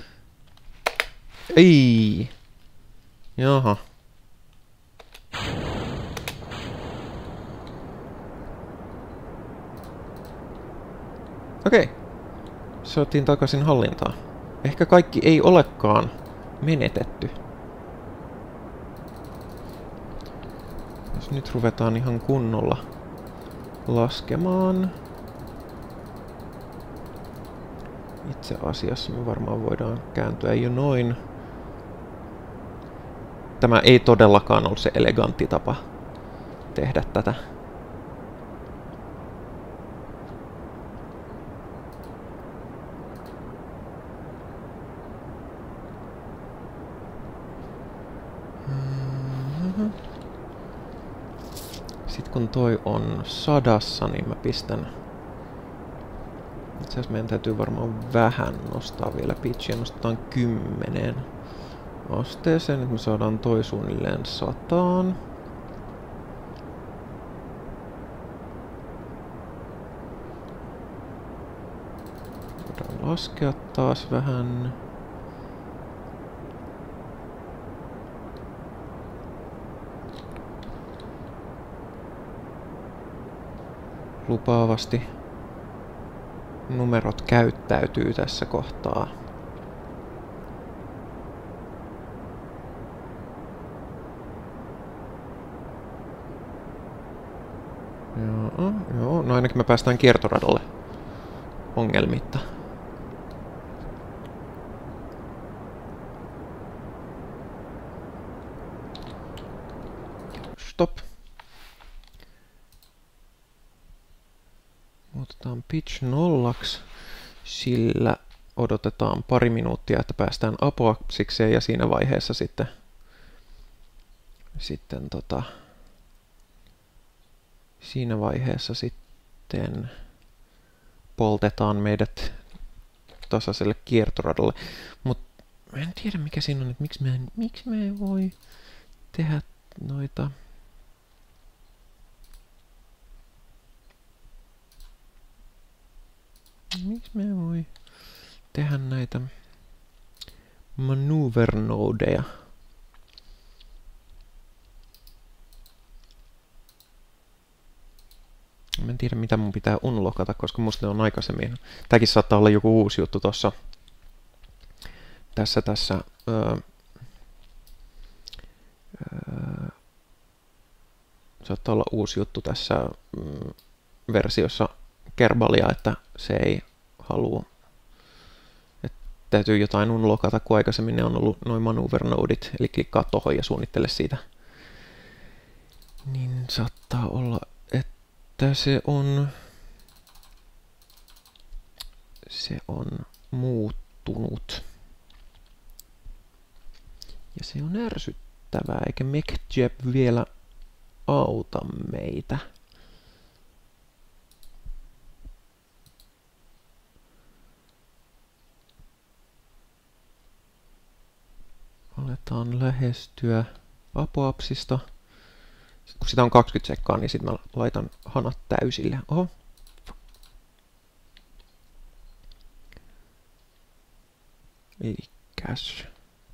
Ei. Jaha. Okei. Saatiin takaisin hallintaan. Ehkä kaikki ei olekaan menetetty. Jos nyt ruvetaan ihan kunnolla laskemaan. Itse asiassa me varmaan voidaan kääntyä jo noin. Tämä ei todellakaan ole se elegantti tapa tehdä tätä. Sitten kun toi on 100, niin mä pistän... Itse asiassa meidän täytyy varmaan vähän nostaa vielä pitchiä. Nostetaan 10 asteeseen, että me saadaan toi suunnilleen 100. Voidaan laskea taas vähän. Lupaavasti numerot käyttäytyy tässä kohtaa. Joo, no ainakin me päästään kiertoradalle ongelmitta. Stop. Otetaan pitch 0, sillä odotetaan pari minuuttia, että päästään apoapsikseen ja siinä vaiheessa sitten siinä vaiheessa sitten poltetaan meidät tasaiselle kiertoradalle. Mutta mä en tiedä mikä siinä on, että miksi mä en voi tehdä noita... Miksi mä en voi tehdä näitä maneuver-nodeja? Mä en tiedä mitä mun pitää unlockata, koska musta ne on aikaisemmin. Tääkin saattaa olla joku uusi juttu tossa. Tässä saattaa olla uusi juttu tässä versiossa Kerbalia, että se ei halua. Että täytyy jotain unlockata, kun aikaisemmin ne on ollut noin maneuver nodit, eli klikkaa tohon ja suunnittele siitä. Niin saattaa olla, että se on muuttunut. Ja se on ärsyttävää, eikä MechJeb vielä auta meitä. Aletaan lähestyä apoapsista. Kun sitä on 20 sekkaa, niin sitten mä laitan hanat täysille. Oho. Elikäs.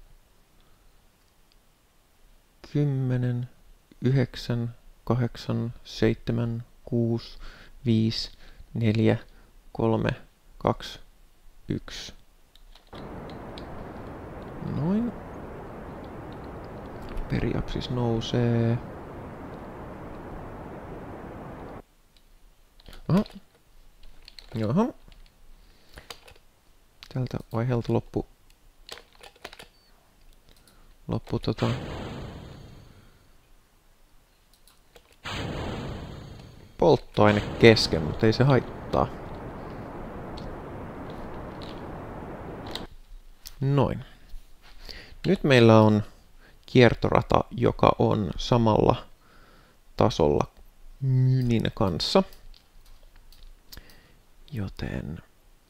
10, 9, 8, 7, 6, 5, 4, 3, 2, 1. Noin. Periapsis nousee. Aha. Jaha. Tältä vaiheelta loppu polttoaine kesken, mutta ei se haittaa. Noin. Nyt meillä on kiertorata, joka on samalla tasolla myynnin kanssa. Joten...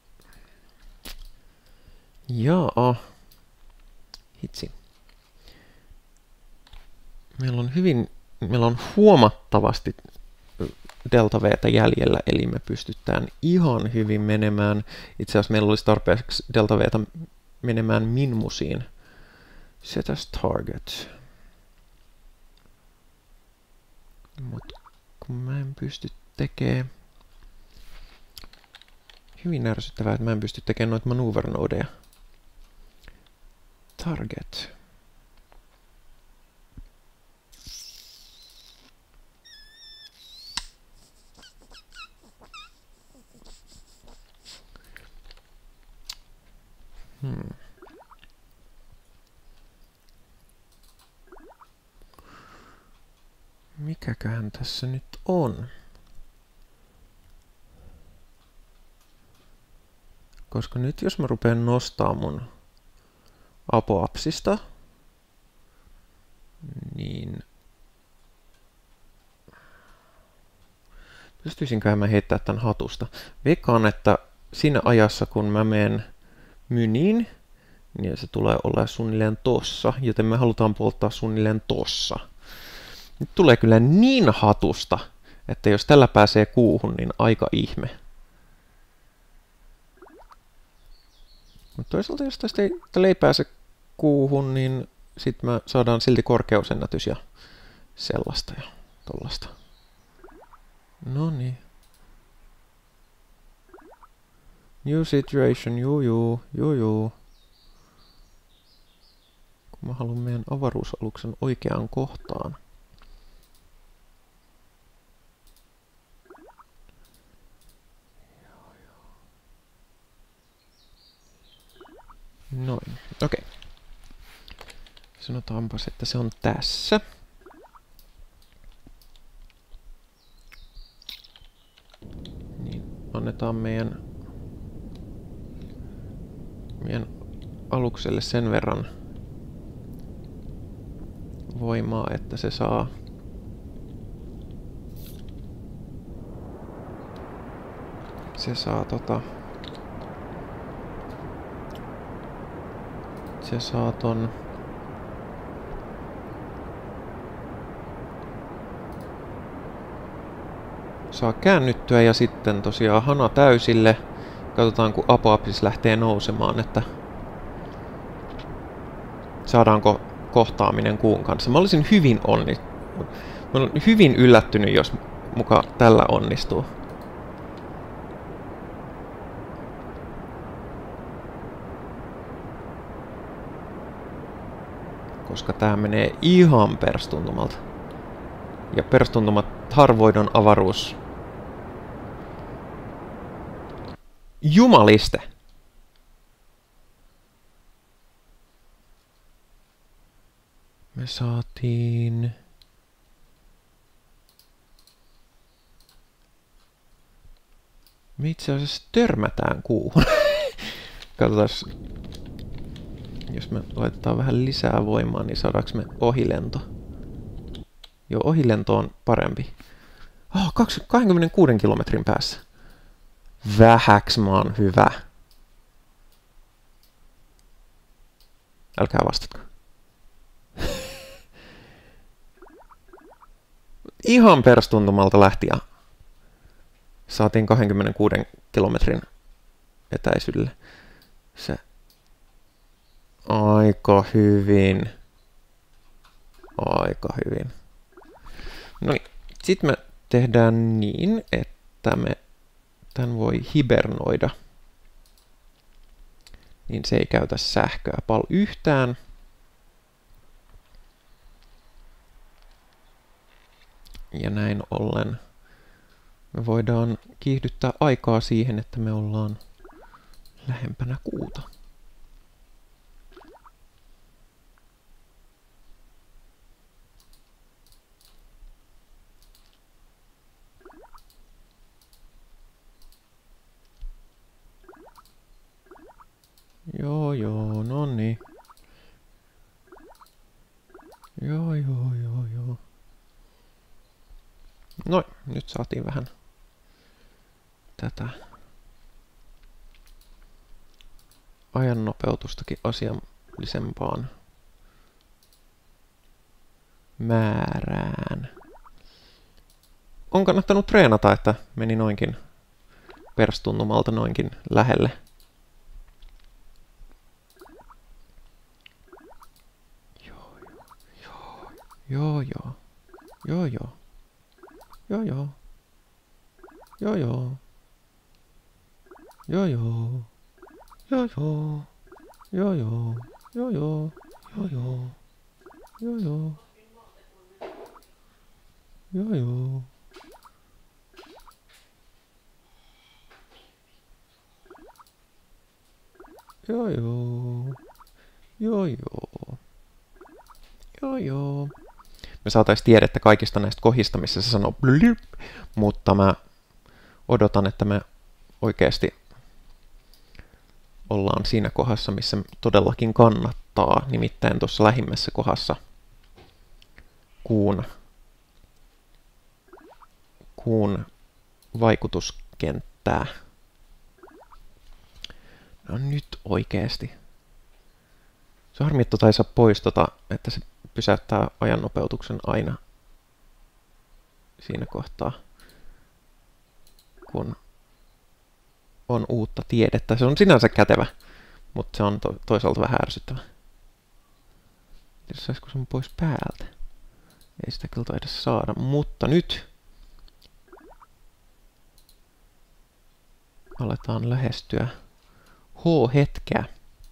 Jaa. Hitsi. Meillä on huomattavasti delta V:tä jäljellä, eli me pystytään ihan hyvin menemään. Itse asiassa meillä olisi tarpeeksi delta V:tä menemään Minmusiin. Set as target. Mutta kun mä en pysty tekemään... Hyvin ärsyttävää, että mä en pysty tekemään noita maneuver-nodeja. Target. Mikäköhän tässä nyt on? Koska nyt jos mä rupean nostaa mun apoapsista, niin pystyisinköhän mä heittää tän hatusta. Veikkaan, että siinä ajassa kun mä menen myniin, niin se tulee olla suunnilleen tossa, joten me halutaan polttaa suunnilleen tossa. Nyt tulee kyllä niin hatusta, että jos tällä pääsee kuuhun, niin aika ihme. Mutta toisaalta jos tällä ei pääse kuuhun, niin sitten me saadaan silti korkeusennätys ja sellaista ja tollasta. Noniin. New situation, juu. Kun mä haluan meidän avaruusaluksen oikeaan kohtaan. Noin, okei. Sanotaanpas, että se on tässä. Niin, annetaan meidän alukselle sen verran voimaa, että se saa ton saa käännyttyä ja sitten tosiaan hana täysille. Katsotaan kun apoapsis lähtee nousemaan, että saadaanko kohtaaminen kuun kanssa. Mä olisin hyvin yllättynyt, jos muka tällä onnistuu. Koska tää menee ihan perstuntumalta. Ja perstuntumat harvoin on Jumaliste! Me saatiin... Me itse asiassa törmätään kuuhun. Katsotaan, jos me laitetaan vähän lisää voimaa, niin saadaanko me ohilento? Joo, ohilento on parempi. 26 kilometrin päässä. Vähäks mä oon hyvä. Älkää vastatko. Ihan perstuntumalta lähti ja saatiin 26 kilometrin etäisyydelle. Se aika hyvin. Aika hyvin. No niin, sit me tehdään niin, että me tän voi hibernoida. Niin se ei käytä sähköä paljon yhtään. Ja näin ollen me voidaan kiihdyttää aikaa siihen, että me ollaan lähempänä kuuta. Joo, nonni. Joo. Noin, nyt saatiin vähän tätä ajannopeutustakin asiallisempaan määrään. On kannattanut treenata, että meni noinkin perstuntumalta noinkin lähelle. Me saatais tiedettä kaikista näistä kohdista, missä se sanoo blip, mutta mä odotan, että me oikeasti ollaan siinä kohdassa, missä todellakin kannattaa, nimittäin tuossa lähimmässä kohdassa kuun vaikutuskenttää. No nyt oikeesti. Se harmi, että ei saa pois että se pysäyttää ajannopeutuksen aina siinä kohtaa, kun on uutta tiedettä. Se on sinänsä kätevä, mutta se on toisaalta vähän ärsyttävä. Saisiko sen pois päältä? Ei sitä kyllä taida saada, mutta nyt aletaan lähestyä H-hetkeä.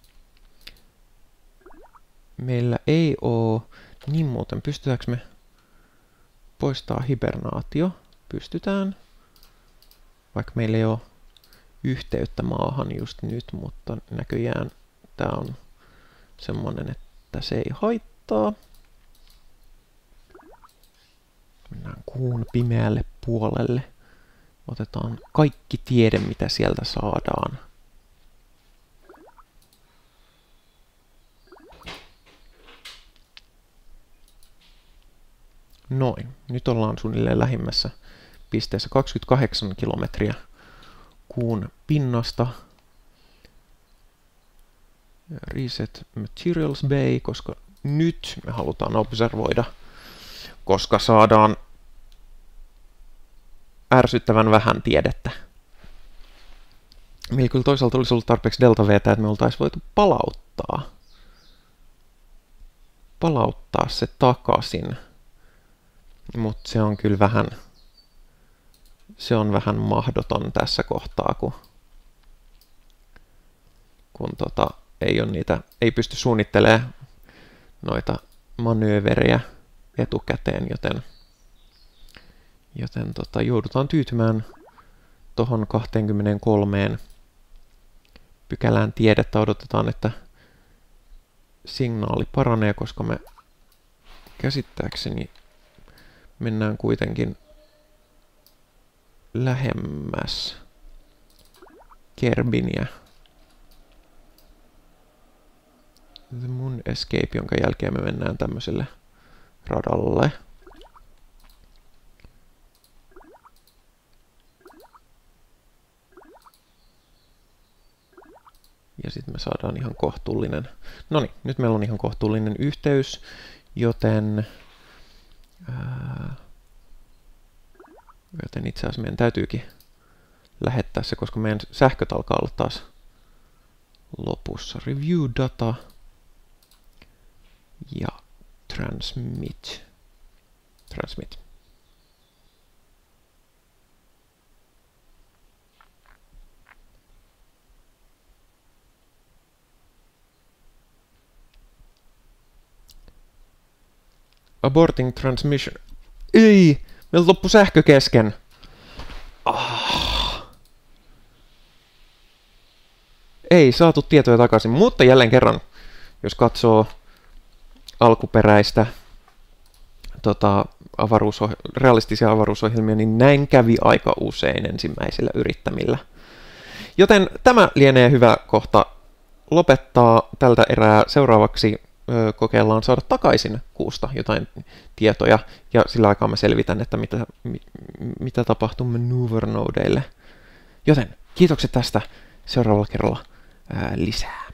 Meillä ei oo, niin muuten pystytäänkö me poistaa hibernaatio? Pystytään, vaikka meillä ei ole yhteyttä maahan just nyt, mutta näköjään tää on semmonen, että se ei haittaa. Mennään kuun pimeälle puolelle. Otetaan kaikki tiede, mitä sieltä saadaan. Noin. Nyt ollaan suunnilleen lähimmässä pisteessä 28 kilometriä kuun pinnasta. Reset Materials Bay, koska nyt me halutaan observoida, koska saadaan ärsyttävän vähän tiedettä. Meillä kyllä toisaalta olisi ollut tarpeeksi delta-V:tä, että me oltaisiin voitu palauttaa se takaisin. Mutta se on kyllä vähän mahdoton tässä kohtaa, kun ei pysty suunnittelemaan noita manööverejä etukäteen, joten joudutaan tyytymään tuohon 23 pykälään tiedettä. Odotetaan, että signaali paranee, koska me käsittääkseni mennään kuitenkin lähemmäs Kerbinia. The Moon Escape, jonka jälkeen me mennään tämmöiselle radalle. Ja sitten me saadaan ihan kohtuullinen. Noniin, nyt meillä on ihan kohtuullinen yhteys, joten itse asiassa meidän täytyykin lähettää se, koska meidän sähköt alkaa olla taas lopussa. Review data ja transmit. Aborting transmission. Ei! Meiltä loppu sähkö kesken. Ei saatu tietoja takaisin, mutta jälleen kerran, jos katsoo alkuperäistä realistisia avaruusohjelmia, niin näin kävi aika usein ensimmäisillä yrittämillä. Joten tämä lienee hyvä kohta lopettaa tältä erää. Seuraavaksi kokeillaan saada takaisin kuusta jotain tietoja, ja sillä aikaa mä selvitän, että mitä tapahtuu maneuver-nodeille. Joten kiitokset tästä, seuraavalla kerralla lisää.